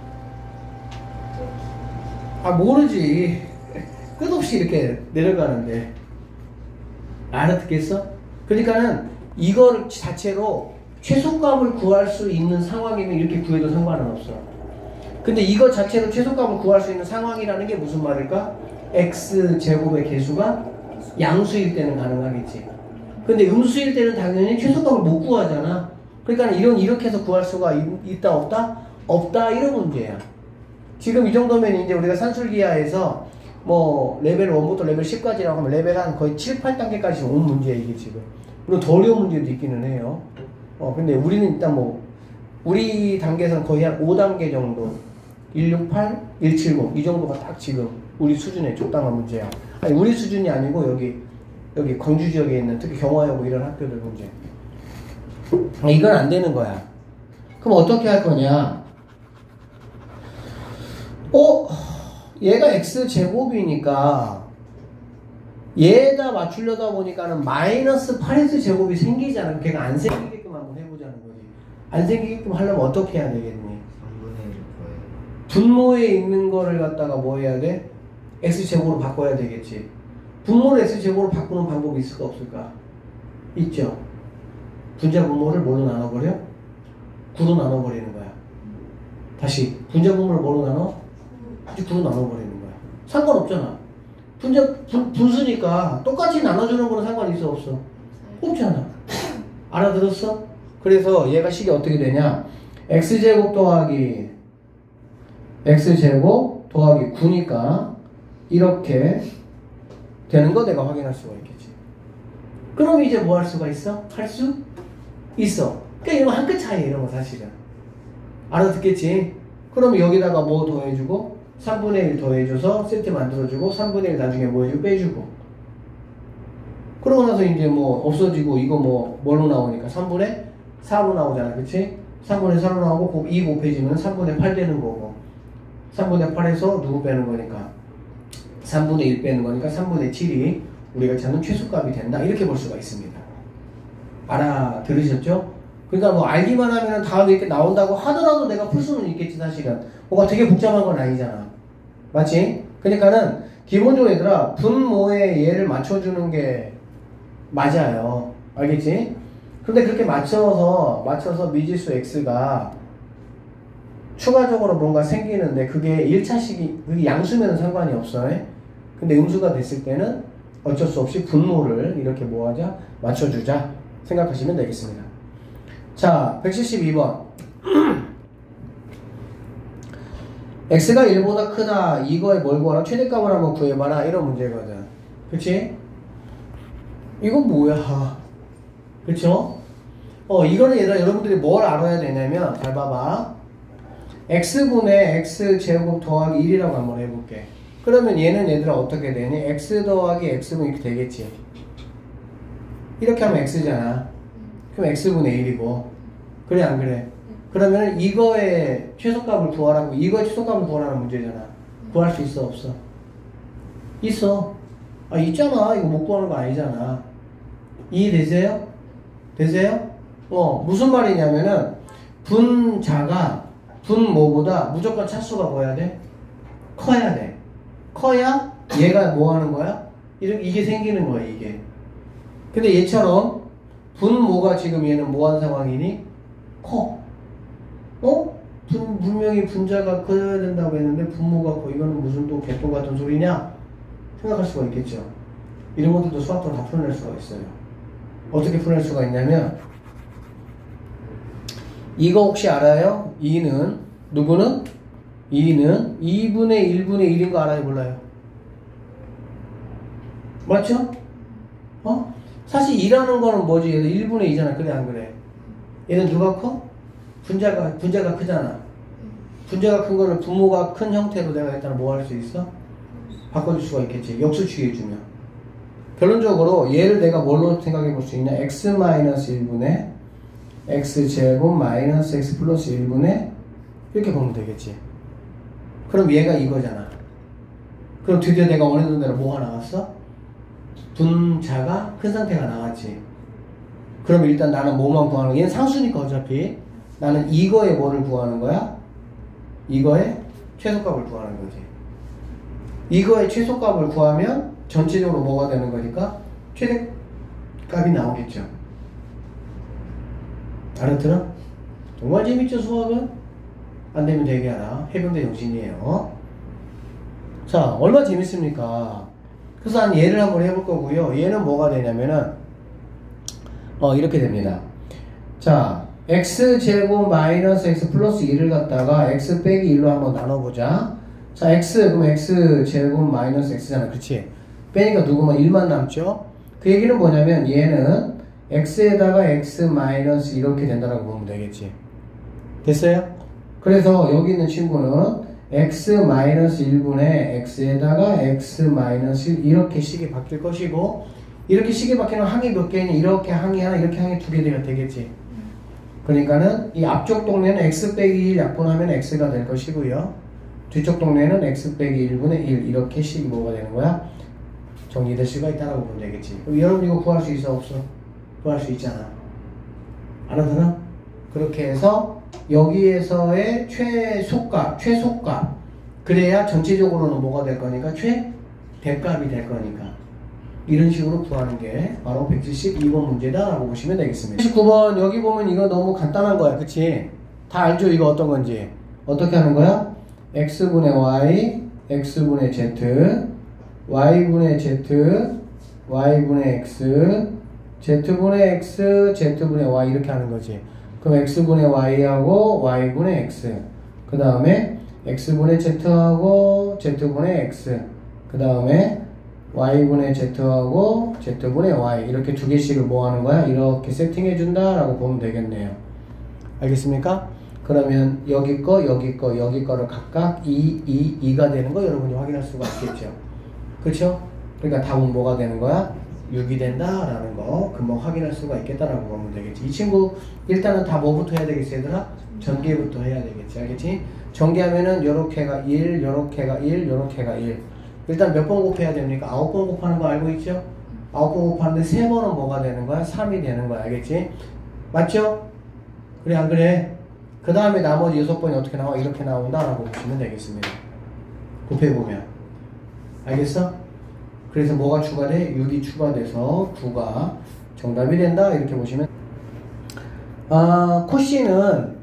모르지. 끝없이 이렇게 내려가는데 알아듣겠어? 그러니까는 이걸 자체로 최소값을 구할 수 있는 상황이면 이렇게 구해도 상관은 없어. 근데 이거 자체로 최소값을 구할 수 있는 상황이라는 게 무슨 말일까? x제곱의 개수가 양수일 때는 가능하겠지. 근데 음수일 때는 당연히 최소값을 못 구하잖아. 그러니까 이렇게 해서 구할 수가 있다 없다? 없다 이런 문제야. 지금 이 정도면 이제 우리가 산술기하에서 뭐 레벨 1부터 레벨 10까지라고 하면 레벨 한 거의 7, 8단계까지 온 문제야 이게 지금. 물론 더 어려운 문제도 있기는 해요. 근데 우리는 일단 우리 단계에서는 거의 한 5단계 정도 168, 170 이 정도가 딱 지금 우리 수준에 적당한 문제야. 아니 우리 수준이 아니고 여기 광주 지역에 있는 특히 경화여고 이런 학교들 문제. 이건 안 되는 거야. 그럼 어떻게 할 거냐? 얘가 x제곱이니까 얘에다 맞추려다 보니까는 마이너스 8x제곱이 생기잖아. 걔가 안 생기게끔 한번 해보자는 거지. 안 생기게끔 하려면 어떻게 해야 되겠니? 3분의 1 거예요. 분모에 있는 거를 갖다가 뭐 해야 돼? x제곱으로 바꿔야 되겠지. 분모를 x제곱으로 바꾸는 방법이 있을까 없을까? 있죠. 분자 분모를 뭘로 나눠버려? 9로 나눠버리는 거야. 다시 분자 분모를 뭐로 나눠? 이제 9로 나눠버리는 거야. 상관없잖아. 분수니까 똑같이 나눠주는 거는 상관이 있어 없어? 없잖아. 알아들었어? 그래서 얘가 식이 어떻게 되냐? x제곱 더하기 9니까 이렇게 되는 거 내가 확인할 수가 있겠지. 그럼 이제 뭐 할 수가 있어? 할 수 있어. 그러니까 이런 거 한 끗 차이야 이런 거 사실은. 알아듣겠지? 그럼 여기다가 뭐 더해주고 3분의 1 더해줘서 세트 만들어주고 3분의 1 나중에 뭐 해주고 빼주고 그러고 나서 이제 뭐 없어지고 이거 뭐로 나오니까 3분의 4로 나오잖아. 그치? 3분의 4로 나오고 2 곱해지면 3분의 8 되는 거고 3분의 8에서 누구 빼는 거니까 3분의 1 빼는 거니까 3분의 7이 우리가 찾는 최소값이 된다. 이렇게 볼 수가 있습니다. 알아들으셨죠? 그러니까 뭐 알기만 하면 다음에 이렇게 나온다고 하더라도 내가 풀 수는 있겠지 사실은. 뭐가 되게 복잡한 건 아니잖아. 맞지? 그러니까는 기본적으로 얘들아 분모에 얘를 맞춰주는 게 맞아요. 알겠지? 근데 그렇게 맞춰서 미지수 x가 추가적으로 뭔가 생기는데 그게 1차식이 그게 양수면 상관이 없어요. 근데 음수가 됐을 때는 어쩔 수 없이 분모를 이렇게 뭐하자? 맞춰주자 생각하시면 되겠습니다. 자, 172번 x가 1보다 크다. 이거에 뭘 구하라? 최대값을 한번 구해봐라. 이런 문제거든. 그치? 이건 뭐야? 그쵸? 이거는 얘들아 여러분들이 뭘 알아야 되냐면 잘 봐봐. x분의 x제곱 더하기 1이라고 한번 해볼게. 그러면 얘는 얘들아 어떻게 되니? x 더하기 x분 이렇게 되겠지. 이렇게 하면 x잖아. 그럼 x분의 1이고 그래 안 그래? 그러면 이거의 최소값을 구하라고 이거의 최소값을 구하라는 문제잖아. 구할 수 있어 없어? 있어. 아 있잖아. 이거 못 구하는 거 아니잖아. 이해되세요? 되세요? 무슨 말이냐면은 분자가 분모보다 무조건 차수가 뭐야 돼? 커야 돼. 커야 얘가 뭐 하는 거야? 이게 생기는 거야 이게. 근데 얘처럼 분모가 지금 얘는 뭐 하는 상황이니? 커. 분명히 분자가 커야 된다고 했는데 분모가 커. 이거는 무슨 또 개똥 같은 소리냐? 생각할 수가 있겠죠. 이런 것들도 수학적으로 다 풀어낼 수가 있어요. 어떻게 풀어낼 수가 있냐면 이거 혹시 알아요? 2는 누구는? 2는 2분의 1분의 1인 거 알아요? 몰라요? 맞죠? 사실 2라는 거는 뭐지? 얘는 1분의 2잖아. 그래 안 그래? 얘는 누가 커? 분자가 크잖아. 분자가 큰 거를 분모가 큰 형태로 내가 일단 뭐 할 수 있어? 바꿔줄 수가 있겠지. 역수 취해주면. 결론적으로 얘를 내가 뭘로 생각해 볼 수 있냐? x-1분의 x제곱 마이너스 x 플러스 1분의 이렇게 보면 되겠지. 그럼 얘가 이거잖아. 그럼 드디어 내가 원하는 대로 뭐가 나왔어? 분자가 큰 상태가 나왔지. 그럼 일단 나는 뭐만 구하는 거야? 얘는 상수니까 어차피 나는 이거에 뭐를 구하는 거야? 이거의 최소값을 구하는 거지. 이거의 최소값을 구하면 전체적으로 뭐가 되는 거니까 최대값이 나오겠죠. 알아들어? 정말 재밌죠 수학은? 안되면 되게 하라. 해병대 정신이에요. 자, 얼마나 재밌습니까? 그래서 한 예를 한번 해볼 거고요. 얘는 뭐가 되냐면은 이렇게 됩니다. 자, x제곱 마이너스 x 플러스 1을 갖다가 x 빼기 1로 한번 나눠보자. 자, 그럼 x제곱 마이너스 x잖아. 그렇지? 빼니까 누구만 1만 남죠? 그 얘기는 뭐냐면 얘는 x에다가 x 마이너스 이렇게 된다라고 보면 되겠지. 됐어요? 그래서 여기 있는 친구는 x 마이너스 1분의 x에다가 x 마이너스 1 이렇게 식이 바뀔 것이고, 이렇게 식이 바뀌는 항이 몇 개니? 이렇게 항이 하나, 이렇게 항이 두 개 되겠지. 그러니까는 이 앞쪽 동네는 x 빼기 1 약분하면 x가 될 것이고요. 뒤쪽 동네는 x 빼기 1분의 1 이렇게 식이 뭐가 되는 거야? 정리될 수가 있다라고 보면 되겠지. 그럼 여러분 이거 구할 수 있어 없어? 구할 수 있잖아. 알아들어? 그렇게 해서 여기에서의 최소값 그래야 전체적으로는 뭐가 될 거니까 최대값이 될 거니까 이런 식으로 구하는 게 바로 172번 문제다 라고 보시면 되겠습니다. 119번 여기 보면 이거 너무 간단한 거야. 그치? 다 알죠? 이거 어떤 건지. 어떻게 하는 거야? x분의 y, x분의 z, y분의 z, y분의 x, z분의 x, z분의 y 이렇게 하는 거지. 그럼 x분의 y하고 y분의 x, 그 다음에 x분의 z하고 z분의 x, 그 다음에 y분의 z하고 z분의 y 이렇게 두 개씩을 뭐 하는 거야? 이렇게 세팅해 준다 라고 보면 되겠네요. 알겠습니까? 그러면 여기 거를 각각 2가 되는 거 여러분이 확인할 수가 있겠죠. 그렇죠? 그러니까 답은 뭐가 되는 거야? 6이 된다 라는 거 금방 확인할 수가 있겠다라고 보면 되겠지. 이 친구 일단은 다 뭐부터 해야 되겠지 얘들아? 전개부터 해야 되겠지. 알겠지? 전개하면은 요렇게가 1, 요렇게가 1, 요렇게가 1. 일단 몇 번 곱해야 됩니까? 9번 곱하는 거 알고 있죠? 9번 곱하는데 3번은 뭐가 되는 거야? 3이 되는 거야. 알겠지? 맞죠? 그래 안 그래? 그 다음에 나머지 6번이 어떻게 나와? 이렇게 나온다라고 보시면 되겠습니다. 곱해보면. 알겠어? 그래서 뭐가 추가돼? 6이 추가돼서 9가 정답이 된다. 이렇게 보시면. 코씨는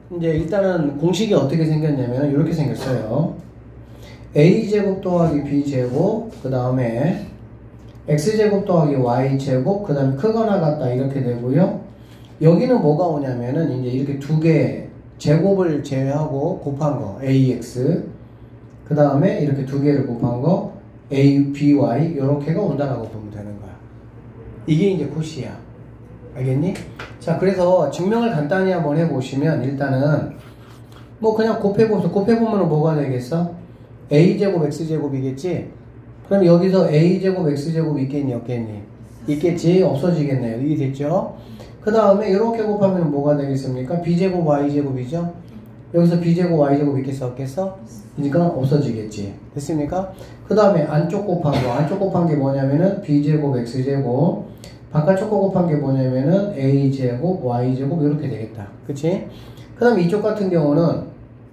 이제 일단은 공식이 어떻게 생겼냐면 이렇게 생겼어요. a제곱 더하기 b제곱 그 다음에 x제곱 더하기 y제곱 그 다음에 크거나 같다 이렇게 되고요. 여기는 뭐가 오냐면은 이제 이렇게 두 개 제곱을 제외하고 곱한 거 ax 그 다음에 이렇게 두 개를 곱한 거 a, by 이렇게가 온다라고 보면 되는 거야. 이게 이제 코시야. 알겠니? 자, 그래서 증명을 간단히 한번 해보시면 일단은 뭐 그냥 곱해보면 뭐가 되겠어? a제곱 x제곱이겠지? 그럼 여기서 a제곱 x제곱 있겠니 없겠니? 있겠지? 없어지겠네요. 이게 됐죠? 그 다음에 이렇게 곱하면 뭐가 되겠습니까? b제곱 y제곱이죠? 여기서 b제곱 y제곱 있겠어 없겠어? 그러니까 없어지겠지. 됐습니까? 그 다음에 안쪽 곱한 게 뭐냐면은 b제곱 x제곱 바깥쪽 곱한 게 뭐냐면은 a제곱 y제곱 이렇게 되겠다. 그치? 그 다음에 이쪽 같은 경우는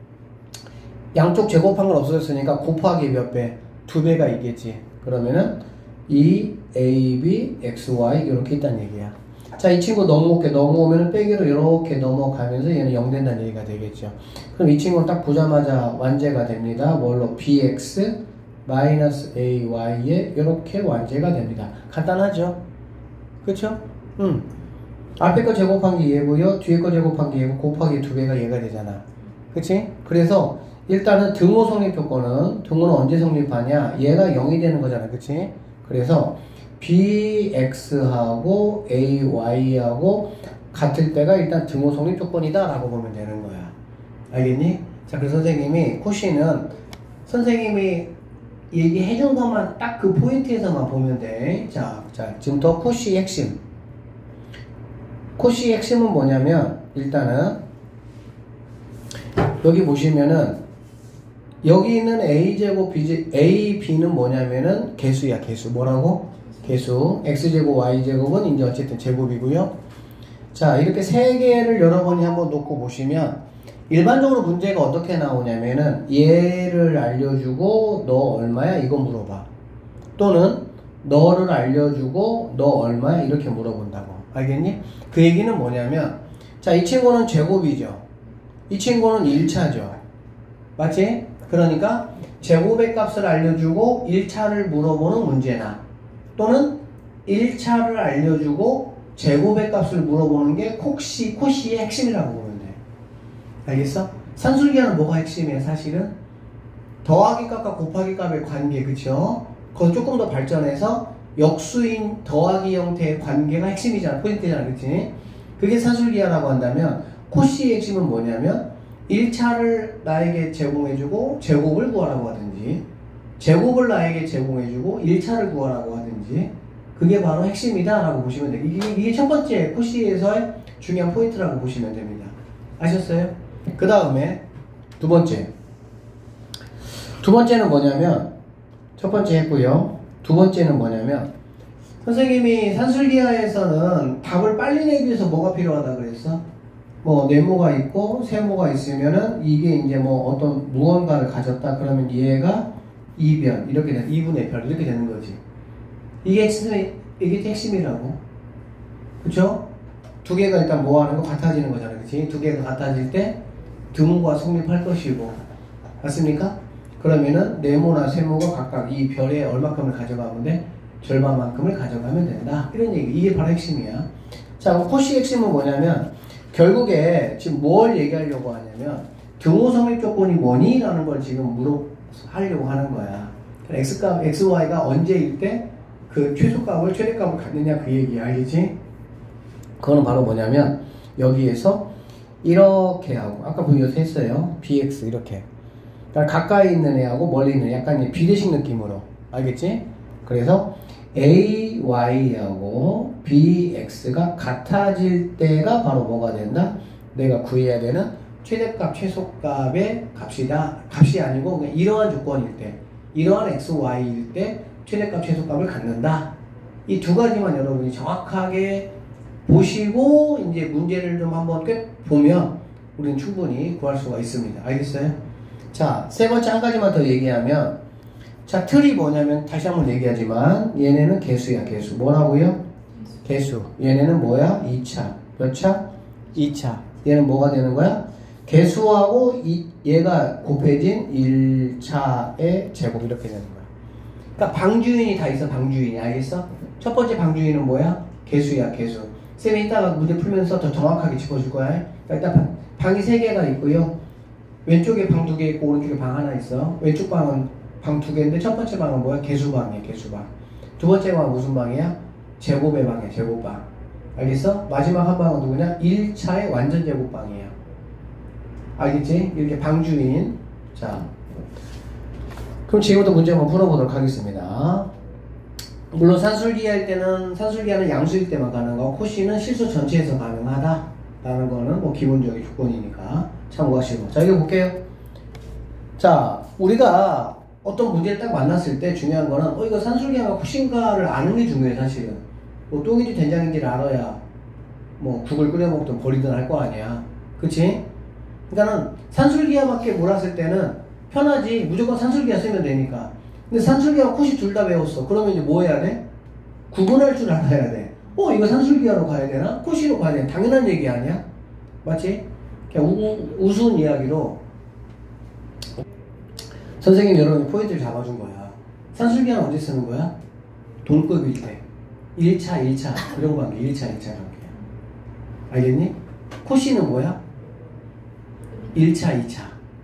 양쪽 제곱한 건 없어졌으니까 곱하기 몇 배? 2배가 있겠지. 그러면은 2ab xy 이렇게 있다는 얘기야. 자, 이 친구 넘어오면 빼기로 이렇게 넘어가면서 얘는 0 된다는 얘기가 되겠죠. 그럼 이 친구는 딱 보자마자 완제가 됩니다. 뭘로? bx ay에 이렇게 완제가 됩니다. 간단하죠? 그쵸? 앞에 거 제곱한 게 얘고요. 뒤에 거 제곱한 게 얘고 곱하기 2배가 얘가 되잖아. 그치? 그래서 일단은 등호 성립 조건은 등호는 언제 성립하냐? 얘가 0이 되는 거잖아. 그치? 그래서 bx하고 ay하고 같을 때가 일단 등호 성립 조건이다 라고 보면 되는 거야. 알겠니? 자, 그래서 선생님이 코시는 선생님이 얘기해 준 것만 딱 그 포인트에서만 보면 돼. 자, 지금부터 코시 핵심. 코시 핵심은 뭐냐면 일단은 여기 보시면은 여기 있는 a제곱 a, b는 뭐냐면은 개수야. 개수. 뭐라고? 개수. x제곱 y제곱은 이제 어쨌든 제곱이고요. 자, 이렇게 세 개를 여러분이 한번 놓고 보시면 일반적으로 문제가 어떻게 나오냐면은 얘를 알려주고 너 얼마야? 이거 물어봐. 또는 너를 알려주고 너 얼마야? 이렇게 물어본다고. 알겠니? 그 얘기는 뭐냐면 자, 이 친구는 제곱이죠. 이 친구는 1차죠. 맞지? 그러니까 제곱의 값을 알려주고 1차를 물어보는 문제나 또는 1차를 알려주고 제곱의 값을 물어보는 게 코시의 핵심이라고 보면 돼. 알겠어? 산술기하는 뭐가 핵심이야 사실은? 더하기 값과 곱하기 값의 관계, 그쵸? 그거 조금 더 발전해서 역수인 더하기 형태의 관계가 핵심이잖아. 포인트잖아. 그치? 그게 산술기하라고 한다면 코시의 핵심은 뭐냐면 1차를 나에게 제공해주고 제곱을 구하라고 하든지 제곱을 나에게 제공해주고 1차를 구하라고 하든지 그게 바로 핵심이다 라고 보시면 돼요. 이게 첫 번째 코시에서의 중요한 포인트라고 보시면 됩니다. 아셨어요? 그 다음에 두 번째는 뭐냐면 첫 번째 했고요. 두 번째는 뭐냐면 선생님이 산술기하에서는 답을 빨리 내기 위해서 뭐가 필요하다 그랬어? 뭐 네모가 있고 세모가 있으면은 이게 이제 뭐 어떤 무언가를 가졌다 그러면 얘가 2변 이렇게 돼 2분의 별 이렇게 되는 거지. 이게 핵심이라고. 그쵸? 두 개가 일단 뭐 하는 거 같아지는 거잖아. 그치? 두 개가 같아질 때 등호가 성립할 것이고 맞습니까? 그러면은 네모나 세모가 각각 이 별에 얼마큼을 가져가면 돼? 절반만큼을 가져가면 된다. 이런 얘기. 이게 바로 핵심이야. 자, 코시 핵심은 뭐냐면 결국에 지금 뭘 얘기하려고 하냐면 등호 성립 조건이 뭐니? 라는 걸 지금 하려고 하는 거야. x값, xy가 언제일 때 그 최대값을 갖느냐 그 얘기야. 알겠지? 그거는 바로 뭐냐면 여기에서 이렇게 하고 아까 보여서 했어요. bx 이렇게. 그러니까 가까이 있는 애하고 멀리 있는 애 약간 비례식 느낌으로. 알겠지? 그래서 ay하고 bx가 같아질 때가 바로 뭐가 된다? 내가 구해야 되는 최대값, 최소값의 값이다. 값이 아니고 그냥 이러한 조건일 때, 이러한 x, y일 때 최대값, 최소값을 갖는다. 이 두 가지만 여러분이 정확하게 보시고 이제 문제를 좀 한번 보면 우리는 충분히 구할 수가 있습니다. 알겠어요? 자, 세 번째 한 가지만 더 얘기하면 자, 틀이 뭐냐면 다시 한번 얘기하지만 얘네는 개수야. 개수. 뭐라고요? 개수. 얘네는 뭐야? 2차. 몇 차? 2차. 얘는 뭐가 되는 거야? 개수하고 얘가 곱해진 1차의 제곱 이렇게 되는 거야. 그러니까 방주인이 다 있어. 방주인이 알겠어? 첫 번째 방주인은 뭐야? 개수야 개수. 쌤이 이따가 문제 풀면서 더 정확하게 짚어줄 거야. 그러니까 일단 방이 3개가 있고요. 왼쪽에 방 2개 있고 오른쪽에 방 하나 있어. 왼쪽 방은 방 2개인데 첫 번째 방은 뭐야? 개수방이야 개수방. 두 번째 방은 무슨 방이야? 제곱의 방이야 제곱방. 알겠어? 마지막 한 방은 누구냐? 1차의 완전 제곱방이에요. 알겠지? 이렇게 방주인. 자, 그럼 지금부터 문제 한번 풀어보도록 하겠습니다. 물론 산술기할 때는 산술기하는 양수일 때만 가능하고 코시는 실수 전체에서 가능하다라는 거는 뭐 기본적인 조건이니까 참고하시고. 자, 이거 볼게요. 자, 우리가 어떤 문제를 딱 만났을 때 중요한 거는 이거 산술기하가 코시인가를 아는 게 중요해 사실은. 뭐 똥인지 된장인지를 알아야 뭐 국을 끓여 먹든 버리든 할 거 아니야. 그치? 그러니까는 산술기하밖에 몰랐을 때는 편하지. 무조건 산술기하 쓰면 되니까. 근데 산술기하와 코시 둘 다 배웠어. 그러면 이제 뭐 해야 돼? 구분할 줄 알아야 돼. 이거 산술기하로 가야 되나? 코시로 가야 되나? 당연한 얘기 아니야? 맞지? 그냥 우스운 이야기로 선생님이 여러분이 포인트를 잡아준 거야. 산술기하는 언제 쓰는 거야? 동급일 때. 1차, 2차. 그런 관계. 1차, 2차 관계. 알겠니? 코시는 뭐야? 1차, 2차.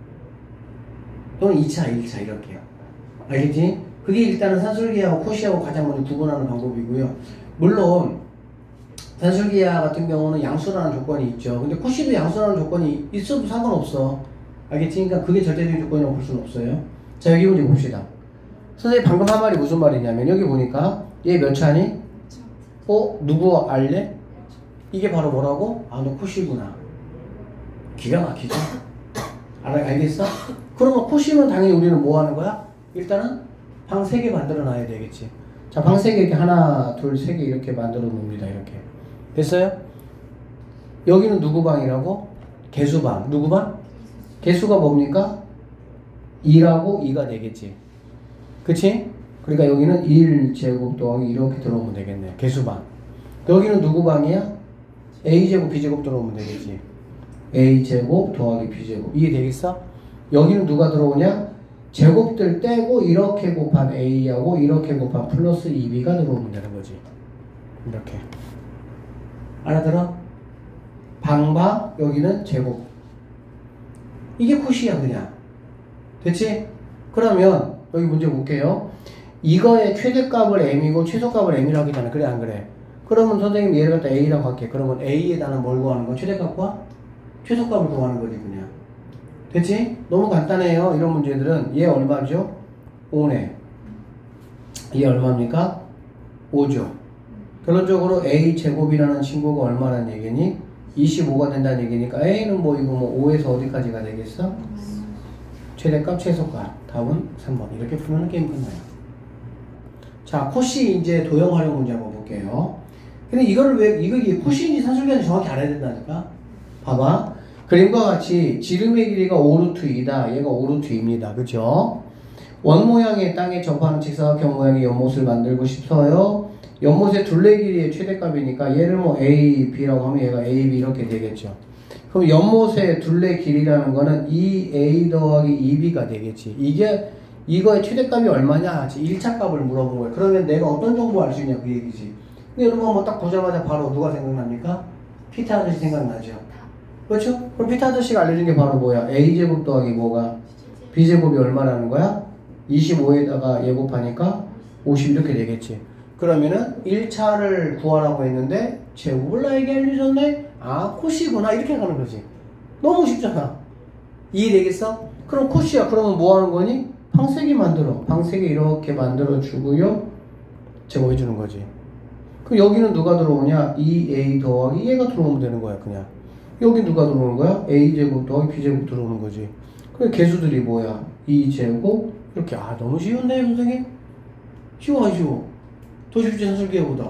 또는 2차, 1차 이렇게요. 알겠지? 그게 일단은 산술기하고 코시하고 가장 먼저 구분하는 방법이고요. 물론 산술기하 같은 경우는 양수라는 조건이 있죠. 근데 코시도 양수라는 조건이 있어도 상관없어. 알겠지? 그러니까 그게 절대적인 조건이라고 볼 수는 없어요. 자, 여기 문제 봅시다. 선생님 방금 한 말이 무슨 말이냐면 여기 보니까 얘 몇 차니? 누구 알래? 이게 바로 뭐라고? 너 코시구나. 기가 막히죠? 알겠어? 그러면 코시면 당연히 우리는 뭐 하는 거야? 일단은 방 3개 만들어 놔야 되겠지. 자, 방 3개 이렇게 하나, 둘, 3개 이렇게 만들어 놓습니다. 이렇게. 됐어요? 여기는 누구 방이라고? 개수방. 누구 방? 개수가 뭡니까? 2라고 2가 되겠지. 그치? 그러니까 여기는 1제곱 더하기 이렇게 들어오면 되겠네. 개수방. 여기는 누구 방이야? A제곱, B제곱 들어오면 되겠지. A제곱 더하기 B제곱. 이해 되겠어? 여기는 누가 들어오냐? 제곱들 떼고 이렇게 곱한 A하고 이렇게 곱한 플러스 2B가 들어오면 되는 거지. 이렇게. 알아들어? 방방, 여기는 제곱. 이게 코시야 그냥. 됐지? 그러면 여기 문제 볼게요. 이거의 최대값을 M이고 최소값을 M이라고 하잖아. 그래 안 그래? 그러면 선생님 얘를 갖다 A라고 할게. 그러면 A에다는 뭘 구하는 거야? 최대값과 최소값을 구하는 거지 그냥. 됐지? 너무 간단해요. 이런 문제들은. 얘 얼마죠? 5네. 얘 얼마입니까? 5죠. 결론적으로 A제곱이라는 친구가 얼마라는 얘기니? 25가 된다는 얘기니까 A는 뭐 이거 뭐 5에서 어디까지가 되겠어? 최대값, 최소값. 답은 3번. 이렇게 풀면 게임 끝나요. 자, 코시 이제 도형 활용 문제 한번 볼게요. 근데 이거를 왜, 이거 코시인지 산술기인지 정확히 알아야 된다니까? 봐봐. 그림과 같이 지름의 길이가 5루트 2다. 얘가 5루트 2입니다. 그죠? 원 모양의 땅에 접하는 직사각형 모양의 연못을 만들고 싶어요. 연못의 둘레 길이의 최대값이니까 얘를 뭐 A, B라고 하면 얘가 A, B 이렇게 되겠죠. 그럼 연못의 둘레 길이라는 거는 2A 더하기 2B가 되겠지. 이거의 최대값이 얼마냐? 1차 값을 물어본 거예요. 그러면 내가 어떤 정보 알 수 있냐? 그 얘기지. 근데 여러분 뭐 딱 보자마자 바로 누가 생각납니까? 피타 아저씨 생각나죠? 그렇죠? 그럼 피타 아저씨가 알려준 게 바로 뭐야? A제곱 더하기 뭐가? B제곱이 얼마라는 거야? 25에다가 얘 곱하니까 50 이렇게 되겠지. 그러면은 1차를 구하라고 했는데 제곱을 나에게 알려줬네? 코시구나. 이렇게 가는 거지. 너무 쉽잖아. 이해되겠어? 그럼 코시야. 그러면 뭐 하는 거니? 방 3개 만들어. 방 3개 이렇게 만들어 주고요. 제곱해 주는 거지. 그럼 여기는 누가 들어오냐? 2A 더하기 얘가 들어오면 되는 거야, 그냥. 여기 누가 들어오는 거야? A제곱 더하기 B제곱 들어오는 거지. 그래, 개수들이 뭐야? 2제곱, 이렇게. 너무 쉬운데, 선생님? 쉬워, 안 쉬워? 더 쉽지, 산술기하보다.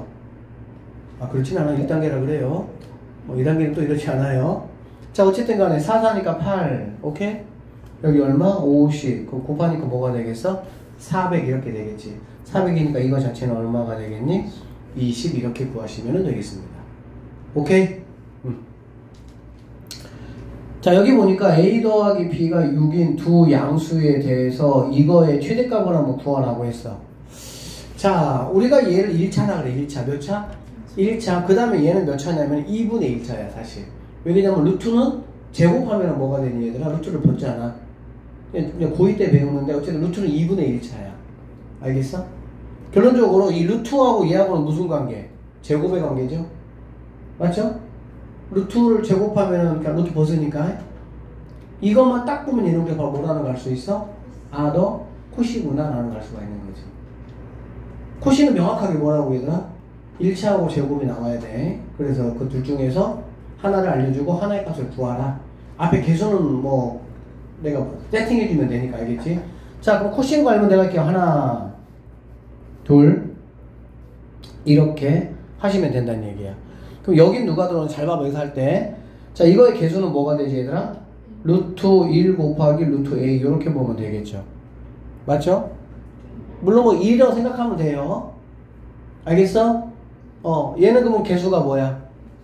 그렇진 않아. 1단계라 그래요. 2단계는 또 이렇지 않아요. 자, 어쨌든 간에 4, 4니까 8. 오케이? 여기 얼마? 50. 그럼 곱하니까 뭐가 되겠어? 400 이렇게 되겠지. 400이니까 이거 자체는 얼마가 되겠니? 20 이렇게 구하시면 되겠습니다. 오케이? 자, 여기 보니까 a 더하기 b가 6인 두 양수에 대해서 이거의 최대값을 한번 구하라고 했어. 자, 우리가 얘를 1차라 그래. 1차. 몇 차? 1차. 그 다음에 얘는 몇 차냐면 2분의 1차야, 사실. 왜냐면 루트는 제곱하면 뭐가 되니, 얘들아? 루트를 벗잖아. 그냥 고2 때 배우는데, 어쨌든 루트는 2분의 1차야. 알겠어? 결론적으로 이 루트하고 얘하고는 무슨 관계? 제곱의 관계죠? 맞죠? 루트를 제곱하면은, 그러니까 루트 벗으니까. 이것만 딱 보면 얘는 우리가 뭐라는 걸 알 수 있어? 아, 너 코시구나 라는 걸 알 수가 있는 거지. 코시는 명확하게 뭐라고 얘들아? 1차하고 제곱이 나와야 돼. 그래서 그 둘 중에서 하나를 알려주고 하나의 값을 구하라. 앞에 개수는 뭐 내가 세팅해주면 되니까 알겠지? 자, 그럼 코시인 거 알면 내가 할게요. 하나, 둘, 이렇게 하시면 된다는 얘기야. 그럼 여긴 누가 들어오는지 잘 봐봐. 여기서 할 때. 자, 이거의 개수는 뭐가 되지 얘들아? 루트 1 곱하기 루트 a 이렇게 보면 되겠죠. 맞죠? 물론 뭐 1이라고 생각하면 돼요. 알겠어? 얘는 그러면 개수가 뭐야?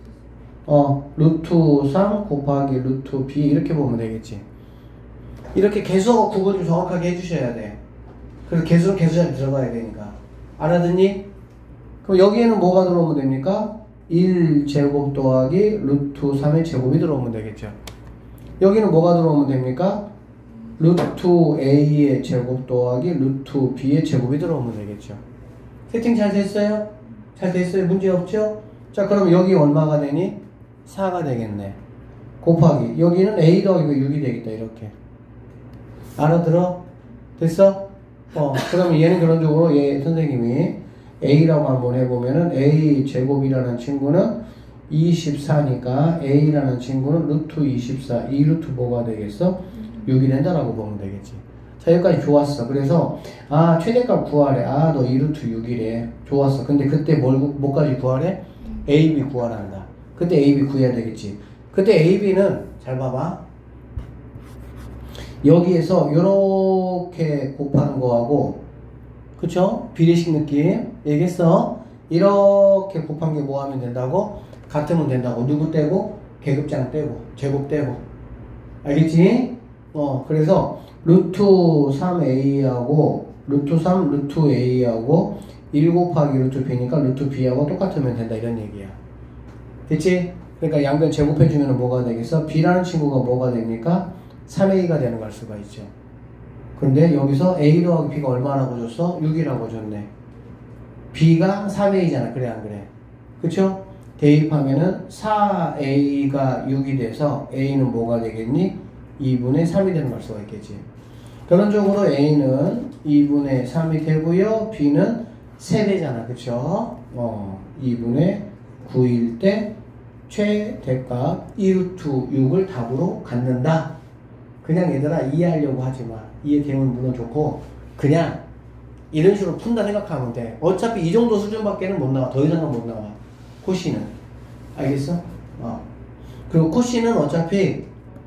루트 3 곱하기 루트 b 이렇게 보면 되겠지. 이렇게 개수하고 구분 좀 정확하게 해주셔야 돼. 그래서 개수는 개수 자리 들어가야 되니까. 알아듣니? 그럼 여기에는 뭐가 들어오면 됩니까? 1제곱 더하기 루트 3의 제곱이 들어오면 되겠죠. 여기는 뭐가 들어오면 됩니까? 루트 a의 제곱 더하기 루트 b의 제곱이 들어오면 되겠죠. 세팅 잘 됐어요? 잘 됐어요? 문제 없죠? 자, 그럼 여기 얼마가 되니? 4가 되겠네. 곱하기 여기는 a 더하기 6이 되겠다. 이렇게 알아들어? 됐어? 그러면 얘는 결론적으로 얘 선생님이 a라고 한번 해보면은 a 제곱이라는 친구는 24니까 a라는 친구는 루트 24 이 루트 뭐가 되겠어? 6이 된다라고 보면 되겠지. 자, 여기까지 좋았어. 그래서 최대값 구하래. 너 2루트 6이래. 좋았어. 근데 그때 뭐까지 구하래? AB 구하란다. 그때 AB 구해야 되겠지. 그때 AB는 잘 봐봐. 여기에서 요렇게 곱하는 거하고, 그쵸? 비례식 느낌 얘기했어. 이렇게 곱한 게 뭐 하면 된다고? 같으면 된다고. 누구 떼고? 계급장 떼고 제곱 떼고. 알겠지? 그래서 루트 3a하고 루트 3 루트 a하고 1 곱하기 루트 b니까 루트 b하고 똑같으면 된다 이런 얘기야. 됐지? 그러니까 양변 제곱해주면 뭐가 되겠어? b라는 친구가 뭐가 됩니까? 3a가 되는 걸 수가 있죠. 근데 여기서 a 더하기 b가 얼마라고 줬어? 6이라고 줬네. b가 3a잖아. 그래 안 그래? 그쵸? 대입하면은 4a가 6이 돼서 a는 뭐가 되겠니? 2분의 3이 되는 걸 수가 있겠지. 결론적으로 a는 2분의 3이 되고요. b는 3배잖아. 그쵸? 2분의 9일 때 최대값 2루트 6을 답으로 갖는다. 그냥 얘들아 이해하려고 하지마. 이해되면 물론 좋고 그냥 이런 식으로 푼다 생각하면 돼. 어차피 이 정도 수준밖에는 못 나와. 더 이상은 못 나와. 코시는. 알겠어? 그리고 코시는 어차피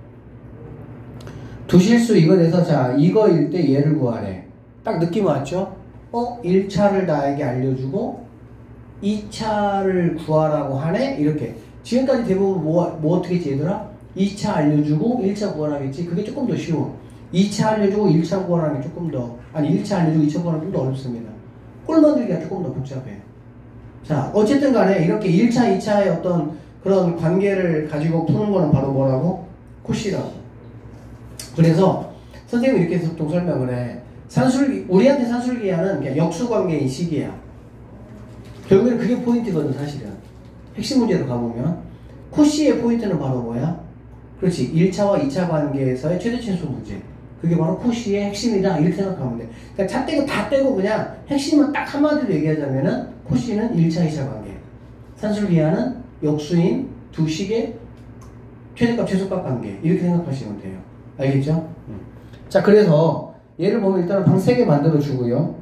두실수 이거 돼서 자 이거일 때 얘를 구하래. 딱 느낌 왔죠? 1차를 나에게 알려주고 2차를 구하라고 하네? 이렇게. 지금까지 대부분 뭐 어떻게 했지 얘들아? 2차 알려주고 1차 구하라겠지? 그게 조금 더 쉬워. 2차 알려주고 1차 구하라는 게 조금 더, 1차 알려주고 2차 구하라는 게 좀 더 어렵습니다. 꼴 만들기가 조금 더 복잡해. 자, 어쨌든 간에 이렇게 1차, 2차의 어떤 그런 관계를 가지고 푸는 거는 바로 뭐라고? 코시라고. 그래서 선생님이 이렇게 보통 설명을 해. 우리한테 산술기하는 그냥 역수관계인 식이야. 결국에는 그게 포인트거든, 사실은. 핵심 문제로 가보면. 코시의 포인트는 바로 뭐야? 그렇지. 1차와 2차 관계에서의 최대친수 문제. 그게 바로 코시의 핵심이다. 이렇게 생각하면 돼. 그러니까 차 떼고 다 떼고 그냥 핵심은 딱 한마디로 얘기하자면은 코시는 1차, 2차 관계. 산술기하는 역수인 두 식의 최대값, 최소값 관계. 이렇게 생각하시면 돼요. 알겠죠? 자, 그래서 얘를 보면 일단은 방 3개 만들어 주고요.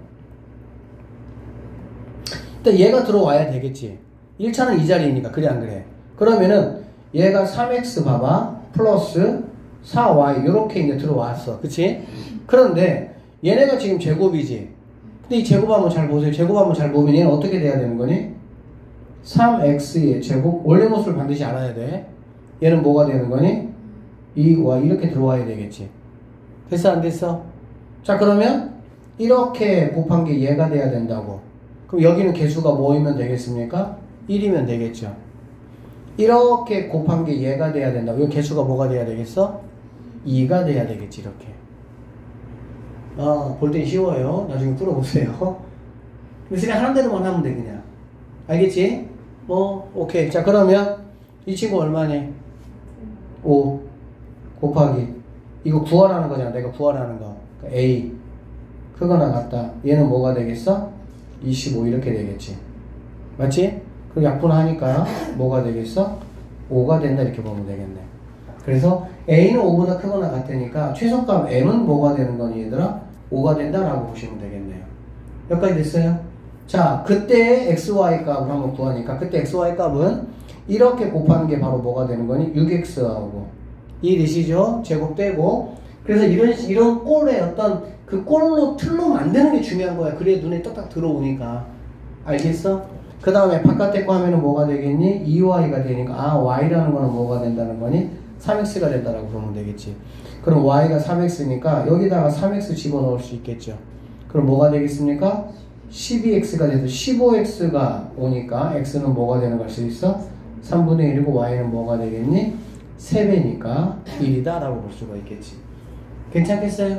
일단 얘가 들어와야 되겠지. 1차는 이 자리니까. 그래 안 그래? 그러면은 얘가 3x 봐봐. 플러스 4y 요렇게 이제 들어왔어. 그치? 그런데 얘네가 지금 제곱이지. 근데 이 제곱하면 잘 보세요. 제곱하면 잘 보면 얘는 어떻게 돼야 되는 거니? 3x의 제곱 원래 모습을 반드시 알아야 돼. 얘는 뭐가 되는 거니? 2y 이렇게 들어와야 되겠지. 됐어 안 됐어? 자 그러면 이렇게 곱한 게 얘가 돼야 된다고. 그럼 여기는 개수가 뭐이면 되겠습니까? 1이면 되겠죠. 이렇게 곱한 게 얘가 돼야 된다고. 이 개수가 뭐가 돼야 되겠어? 2가 돼야 되겠지. 이렇게. 볼 땐 쉬워요. 나중에 풀어보세요. 그냥 하는 대로만 하면 돼 그냥. 알겠지? 오케이. 자 그러면 이 친구 얼마니? 5 곱하기 이거 구하라는 거잖아. 내가 구하라는 거. 그러니까 A 크거나 같다. 얘는 뭐가 되겠어? 25 이렇게 되겠지. 맞지? 그리고 약분하니까 뭐가 되겠어? 5가 된다 이렇게 보면 되겠네. 그래서 A는 5보다 크거나 같으니까 최소값 M은 뭐가 되는 거니 얘들아? 5가 된다라고 보시면 되겠네요. 여기까지 됐어요? 자 그때 XY 값을 한번 구하니까 그때 XY 값은 이렇게 곱하는 게 바로 뭐가 되는 거니? 6X하고 이해되시죠? 제곱 떼고 그래서 이런 꼴의 어떤 그 꼴로 틀로 만드는 게 중요한 거야. 그래야 눈에 딱딱 들어오니까. 알겠어? 그 다음에 바깥에 거 하면은 뭐가 되겠니? 2y가 되니까 y라는 거는 뭐가 된다는 거니? 3x가 된다라고 보면 되겠지. 그럼 y가 3x니까 여기다가 3x 집어넣을 수 있겠죠. 그럼 뭐가 되겠습니까? 12x가 돼서 15x가 오니까 x는 뭐가 되는 걸 수 있어? 3분의 1이고 y는 뭐가 되겠니? 3배니까 1이다 라고 볼 수가 있겠지. 괜찮겠어요?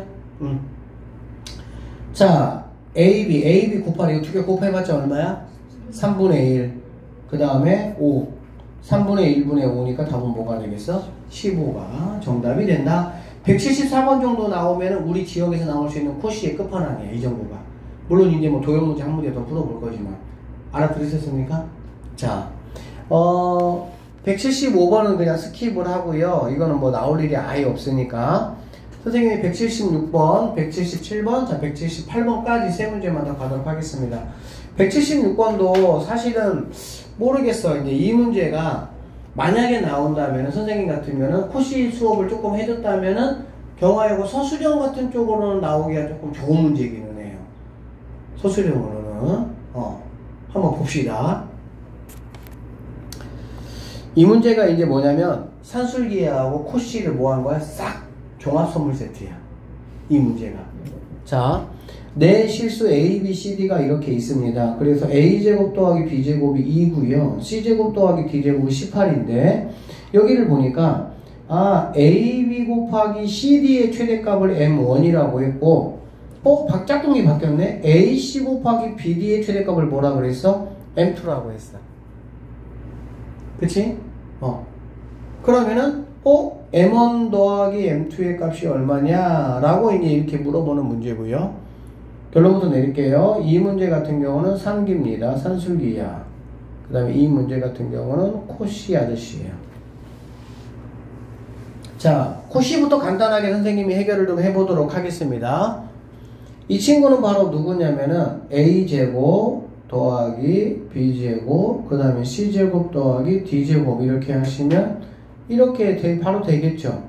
자 AB 곱하기 이거 두 개 곱해봤자 얼마야? 3분의 1 그 다음에 5 3분의 1분의 5니까 답은 뭐가 되겠어? 15가 정답이 된다. 174번 정도 나오면 우리 지역에서 나올 수 있는 코시의 끝판왕이야. 이 정도가. 물론 이제 뭐 도형 문제 한 문제 더 풀어볼 거지만 알아들으셨습니까? 자 175번은 그냥 스킵을 하고요. 이거는 뭐 나올 일이 아예 없으니까 선생님이 176번, 177번, 자 178번까지 세 문제만 더 가도록 하겠습니다. 176번도 사실은 모르겠어. 이제 이 문제가 만약에 나온다면 선생님 같으면은 코시 수업을 조금 해줬다면은 경화여고 서술형 같은 쪽으로는 나오기가 조금 좋은 문제기는 해요. 서술형으로는 한번 봅시다. 이 문제가 이제 뭐냐면 산술기하고 코시를 뭐 한 거야? 싹 종합 선물 세트야. 이 문제가. 자, 내 실수 A, B, C, D가 이렇게 있습니다. 그래서 A제곱 더하기 B제곱이 2고요. C제곱 더하기 D제곱이 18인데 여기를 보니까 AB 곱하기 CD의 최대값을 M1이라고 했고 짝꿍이 바뀌었네. AC 곱하기 BD의 최대값을 뭐라 그랬어? M2라고 했어. 그치? 그러면은 M1 더하기 M2의 값이 얼마냐? 라고 이제 이렇게 물어보는 문제고요. 결론부터 내릴게요. 이 문제 같은 경우는 산기입니다. 산술기야. 그 다음에 이 문제 같은 경우는 코시 아저씨예요. 자, 코시부터 간단하게 선생님이 해결을 좀 해보도록 하겠습니다. 이 친구는 바로 누구냐면은 A제곱 더하기 B제곱 그 다음에 C제곱 더하기 D제곱 이렇게 하시면 이렇게 바로 되겠죠.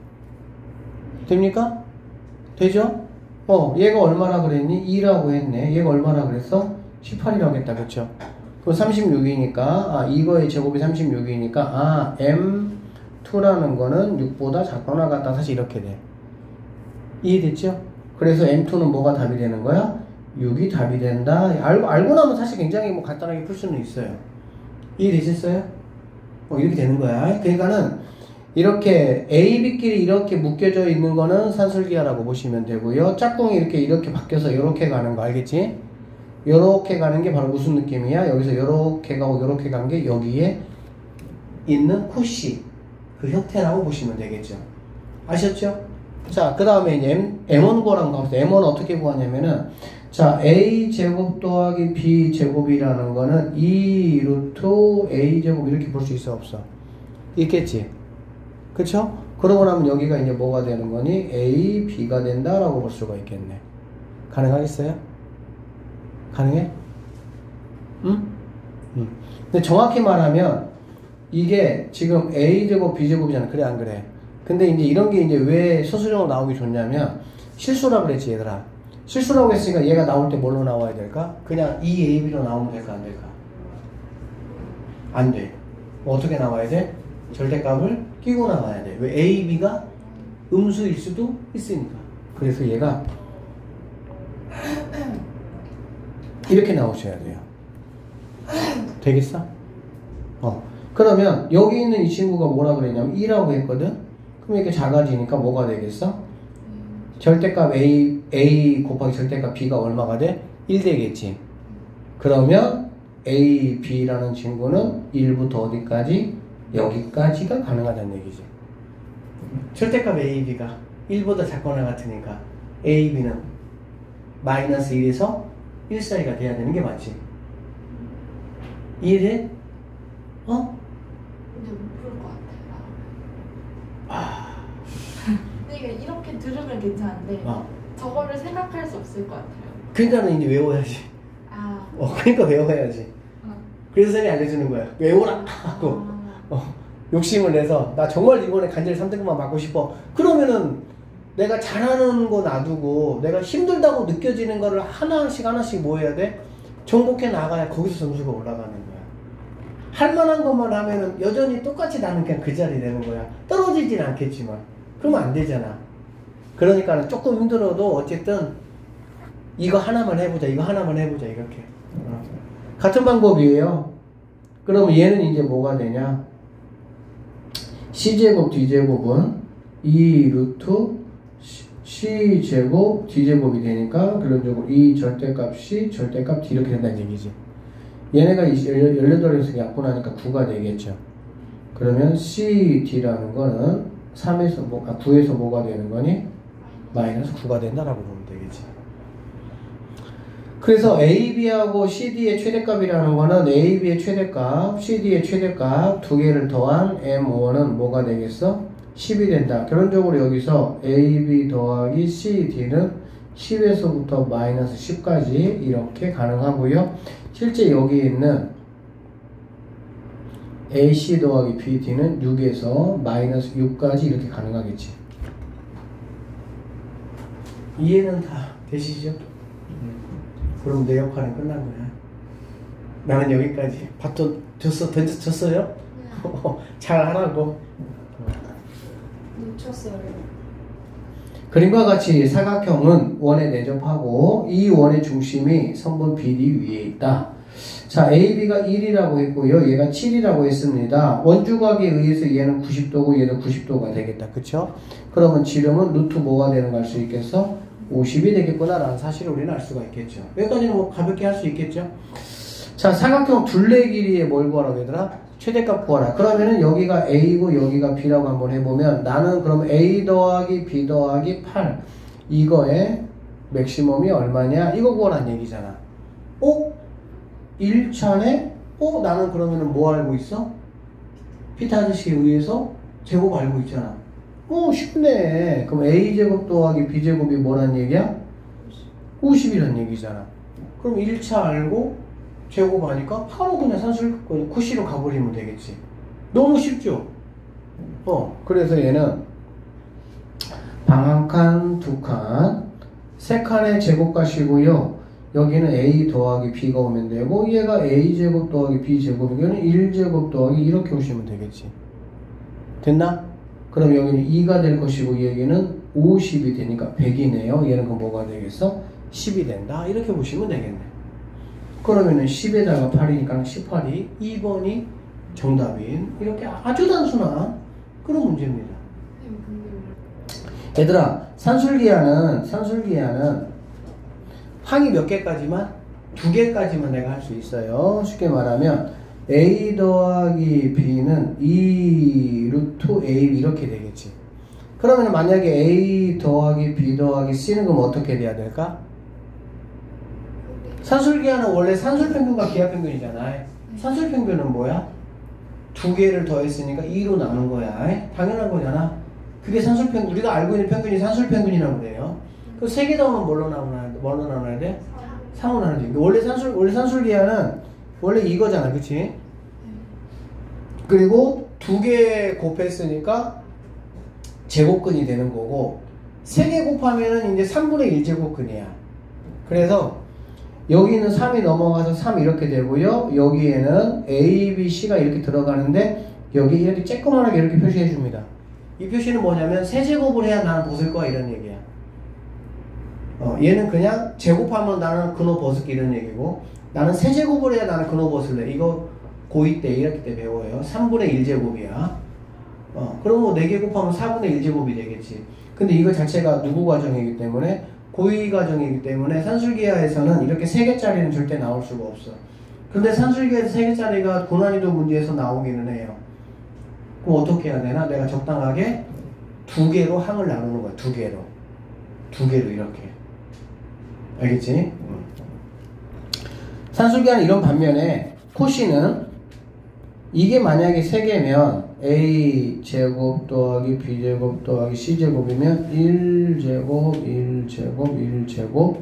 됩니까? 되죠? 얘가 얼마나 그랬니? 2라고 했네. 얘가 얼마나 그랬어? 18이라고 했다. 그쵸? 그럼 36이니까 이거의 제곱이 36이니까 M2라는 거는 6보다 작거나 같다. 사실 이렇게 돼. 이해됐죠? 그래서 M2는 뭐가 답이 되는 거야? 6이 답이 된다. 알고 나면 사실 굉장히 뭐 간단하게 풀 수는 있어요. 이해되셨어요? 이렇게 되는 거야. 그러니까는 이렇게 A, B끼리 이렇게 묶여져 있는 거는 산술기하라고 보시면 되고요. 짝꿍이 이렇게 바뀌어서 이렇게 가는 거 알겠지? 이렇게 가는 게 바로 무슨 느낌이야? 여기서 이렇게 가고 이렇게 간 게 여기에 있는 코시 그 형태라고 보시면 되겠죠. 아셨죠? 자, 그 다음에 이제 M1 구하라는 거 갑시다. M1은 어떻게 구하냐면은 자, A제곱 더하기 B제곱이라는 거는 2 루트 A제곱 이렇게 볼 수 있어 없어? 있겠지? 그쵸? 그러고 나면 여기가 이제 뭐가 되는 거니? A, B가 된다라고 볼 수가 있겠네. 가능하겠어요? 가능해? 응? 근데 정확히 말하면 이게 지금 A제곱 B제곱이잖아. 그래 안 그래? 근데 이제 이런 게 이제 왜 서술형으로 나오기 좋냐면 실수라 그랬지 얘들아. 실수라고 했으니까 얘가 나올 때 뭘로 나와야 될까? 그냥 2AB로 나오면 될까 안 될까? 안 돼. 뭐 어떻게 나와야 돼? 절대값을 끼고 나가야 돼. 왜? A, B가 음수일 수도 있으니까. 그래서 얘가 이렇게 나오셔야 돼요. 되겠어? 그러면 여기 있는 이 친구가 뭐라 그랬냐면 2라고 했거든? 그럼 이렇게 작아지니까 뭐가 되겠어? 절대값 A 곱하기 절대값 B가 얼마가 돼? 1 되겠지. 그러면 A, B라는 친구는 1부터 어디까지? 여기까지가 가능하다는 얘기지. 절대값 A, B가 1보다 작거나 같으니까 A, B는 마이너스 1에서 1 사이가 돼야 되는 게 맞지. 이해돼? 근데 못 부를 것 같아요. 근데 이게 이렇게 들으면 괜찮은데 저거를 생각할 수 없을 것 같아요. 그러니까는 이제 외워야지. 그러니까 외워야지. 그래서 선생님이 알려주는 거야. 외워라 하고 욕심을 내서 나 정말 이번에 간절 3등급만 받고 싶어. 그러면은 내가 잘하는 거 놔두고 내가 힘들다고 느껴지는 거를 하나씩 뭐 해야 돼? 정복해 나가야 거기서 점수가 올라가는 거야. 할 만한 것만 하면은 여전히 똑같이 나는 그냥 그 자리 되는 거야. 떨어지진 않겠지만. 그러면 안 되잖아. 그러니까 조금 힘들어도 어쨌든 이거 하나만 해보자 이렇게. 같은 방법이에요. 그럼 얘는 이제 뭐가 되냐? C제곱 D제곱은 2 루트 C제곱 D제곱이 되니까 그런적으로 이 절대값이 절대값 D 이렇게 된다는 얘기지. 얘네가 18에서 약분하니까 9가 되겠죠. 그러면 CD라는 거는 9에서 뭐가 되는 거니? 마이너스 9가 된다라고 보면 되겠지. 그래서 AB하고 CD의 최대값이라는 거는 AB의 최대값, CD의 최대값 두 개를 더한 M5는 뭐가 되겠어? 10이 된다. 결론적으로 여기서 AB 더하기 CD는 10에서부터 마이너스 10까지 이렇게 가능하고요. 실제 여기 있는 AC 더하기 BD는 6에서 마이너스 6까지 이렇게 가능하겠지. 이해는 다 되시죠? 그럼 내 역할은 끝난 거야. 나는 여기까지. 바톤 줬어요? 잘 하라고. 놓쳤어요. 그림과 같이 사각형은 원에 내접하고 이 원의 중심이 선분 BD 위에 있다. 자, AB가 1이라고 했고요. 얘가 7이라고 했습니다. 원주각에 의해서 얘는 90도고 얘는 90도가 되겠다. 그쵸? 그러면 지름은 루트 뭐가 되는 걸 알 수 있겠어? 50이 되겠구나 라는 사실을 우리는 알 수가 있겠죠. 여기까지는 뭐 가볍게 할 수 있겠죠. 자, 사각형 둘레 길이에 뭘 구하라고 얘들아? 최대값 구하라. 그러면은 여기가 A고 여기가 B라고 한번 해보면 나는 그럼 A 더하기 B 더하기 8 이거의 맥시멈이 얼마냐? 이거 구하라는 얘기잖아. 1차에 나는 그러면은 뭐 알고 있어? 피타 아저씨에 의해서 제곱 알고 있잖아. 쉽네. 그럼 A제곱 더하기 B제곱이 뭐란 얘기야? 50이란 얘기잖아. 그럼 1차 알고 제곱하니까 바로 그냥 쿠시로 가버리면 되겠지. 너무 쉽죠? 그래서 얘는 방 한 칸, 두 칸, 세 칸의 제곱값이고요. 여기는 A 더하기 B가 오면 되고 얘가 A제곱 더하기 B제곱이면 1제곱 더하기 이렇게 오시면 되겠지. 됐나? 그럼 여기는 2가 될 것이고 여기는 50이 되니까 100이네요. 얘는 그럼 뭐가 되겠어? 10이 된다. 이렇게 보시면 되겠네. 그러면은 10에다가 8이니까 18이 2번이 정답인 이렇게 아주 단순한 그런 문제입니다. 얘들아, 산술기하는 항이 몇 개까지만? 2개까지만 내가 할 수 있어요. 쉽게 말하면 A 더하기 B는 2 루트 A 이렇게 되겠지. 그러면 만약에 A 더하기 B 더하기 C는 그럼 어떻게 돼야 될까? 산술기하는 원래 산술평균과 기하평균이잖아. 산술평균은 뭐야? 2개를 더했으니까 2로 나눈 거야. 당연한 거잖아. 그게 산술평균, 우리가 알고 있는 평균이 산술평균이라고 그래요. 그 3개 더하면 뭘로 나눠야 돼? 3으로 나눠야지. 원래 산술기하는 원래 이거잖아. 그치? 그리고 2개 곱했으니까 제곱근이 되는 거고 3개 곱하면은 이제 3분의 1 제곱근이야. 그래서 여기는 3이 넘어가서 3 이렇게 되고요. 여기에는 A, B, C가 이렇게 들어가는데 여기 이렇게 쬐끄만하게 이렇게 표시해 줍니다. 이 표시는 뭐냐면 세제곱을 해야 나는 벗을 거야 이런 얘기야. 얘는 그냥 제곱하면 나는 근호 벗을게 이런 얘기고, 나는 세제곱을 해야 나는 근호 벗을래. 이거 고2 때 1학기 때 배워요. 3분의 1제곱이야. 그럼 뭐 4개 곱하면 4분의 1제곱이 되겠지. 근데 이거 자체가 누구 과정이기 때문에, 고2 과정이기 때문에 산술기하에서는 이렇게 3개짜리는 절대 나올 수가 없어. 근데 산술기에서 3개짜리가 고난이도 문제에서 나오기는 해요. 그럼 어떻게 해야 되나? 내가 적당하게 2개로 항을 나누는 거야. 2개로. 2개로 이렇게. 알겠지? 산술기하는 이런 반면에 코시는 이게 만약에 3개면 a제곱 더하기 b제곱 더하기 c제곱이면 1제곱 1제곱 1제곱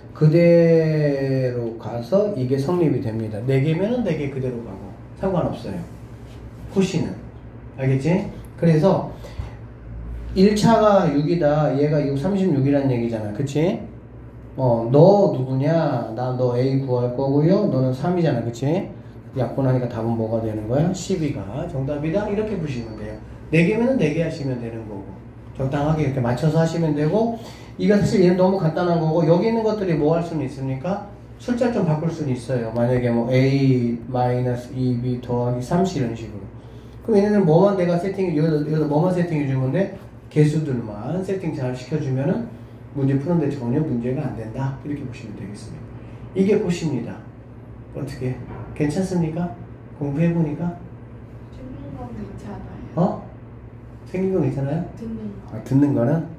그대로 가서 이게 성립이 됩니다. 4개면은 4개 그대로 가고 상관없어요. 코시는. 알겠지? 그래서 1차가 6이다. 얘가 36이란 얘기잖아. 그치? 너 누구냐? 나 너 A 구할 거고요. 너는 3이잖아. 그치? 약분하니까 답은 뭐가 되는 거야? 12가 정답이다. 이렇게 보시면 돼요. 4개면은 4개 하시면 되는 거고. 적당하게 이렇게 맞춰서 하시면 되고, 이거 사실 얘는 너무 간단한 거고, 여기 있는 것들이 뭐 할 수는 있습니까? 숫자 좀 바꿀 수는 있어요. 만약에 뭐 A-2B 더하기 3C 이런 식으로. 그럼 얘네들은 뭐만 내가 여기다 뭐만 세팅해 주면 돼? 개수들만 세팅 잘 시켜주면은 문제 푸는데 전혀 문제가 안 된다. 이렇게 보시면 되겠습니다. 이게 코시입니다. 어떻게? 괜찮습니까? 공부해보니까? 생긴 건 괜찮아요. 생긴 건 괜찮아요? 듣는 거. 듣는 거는?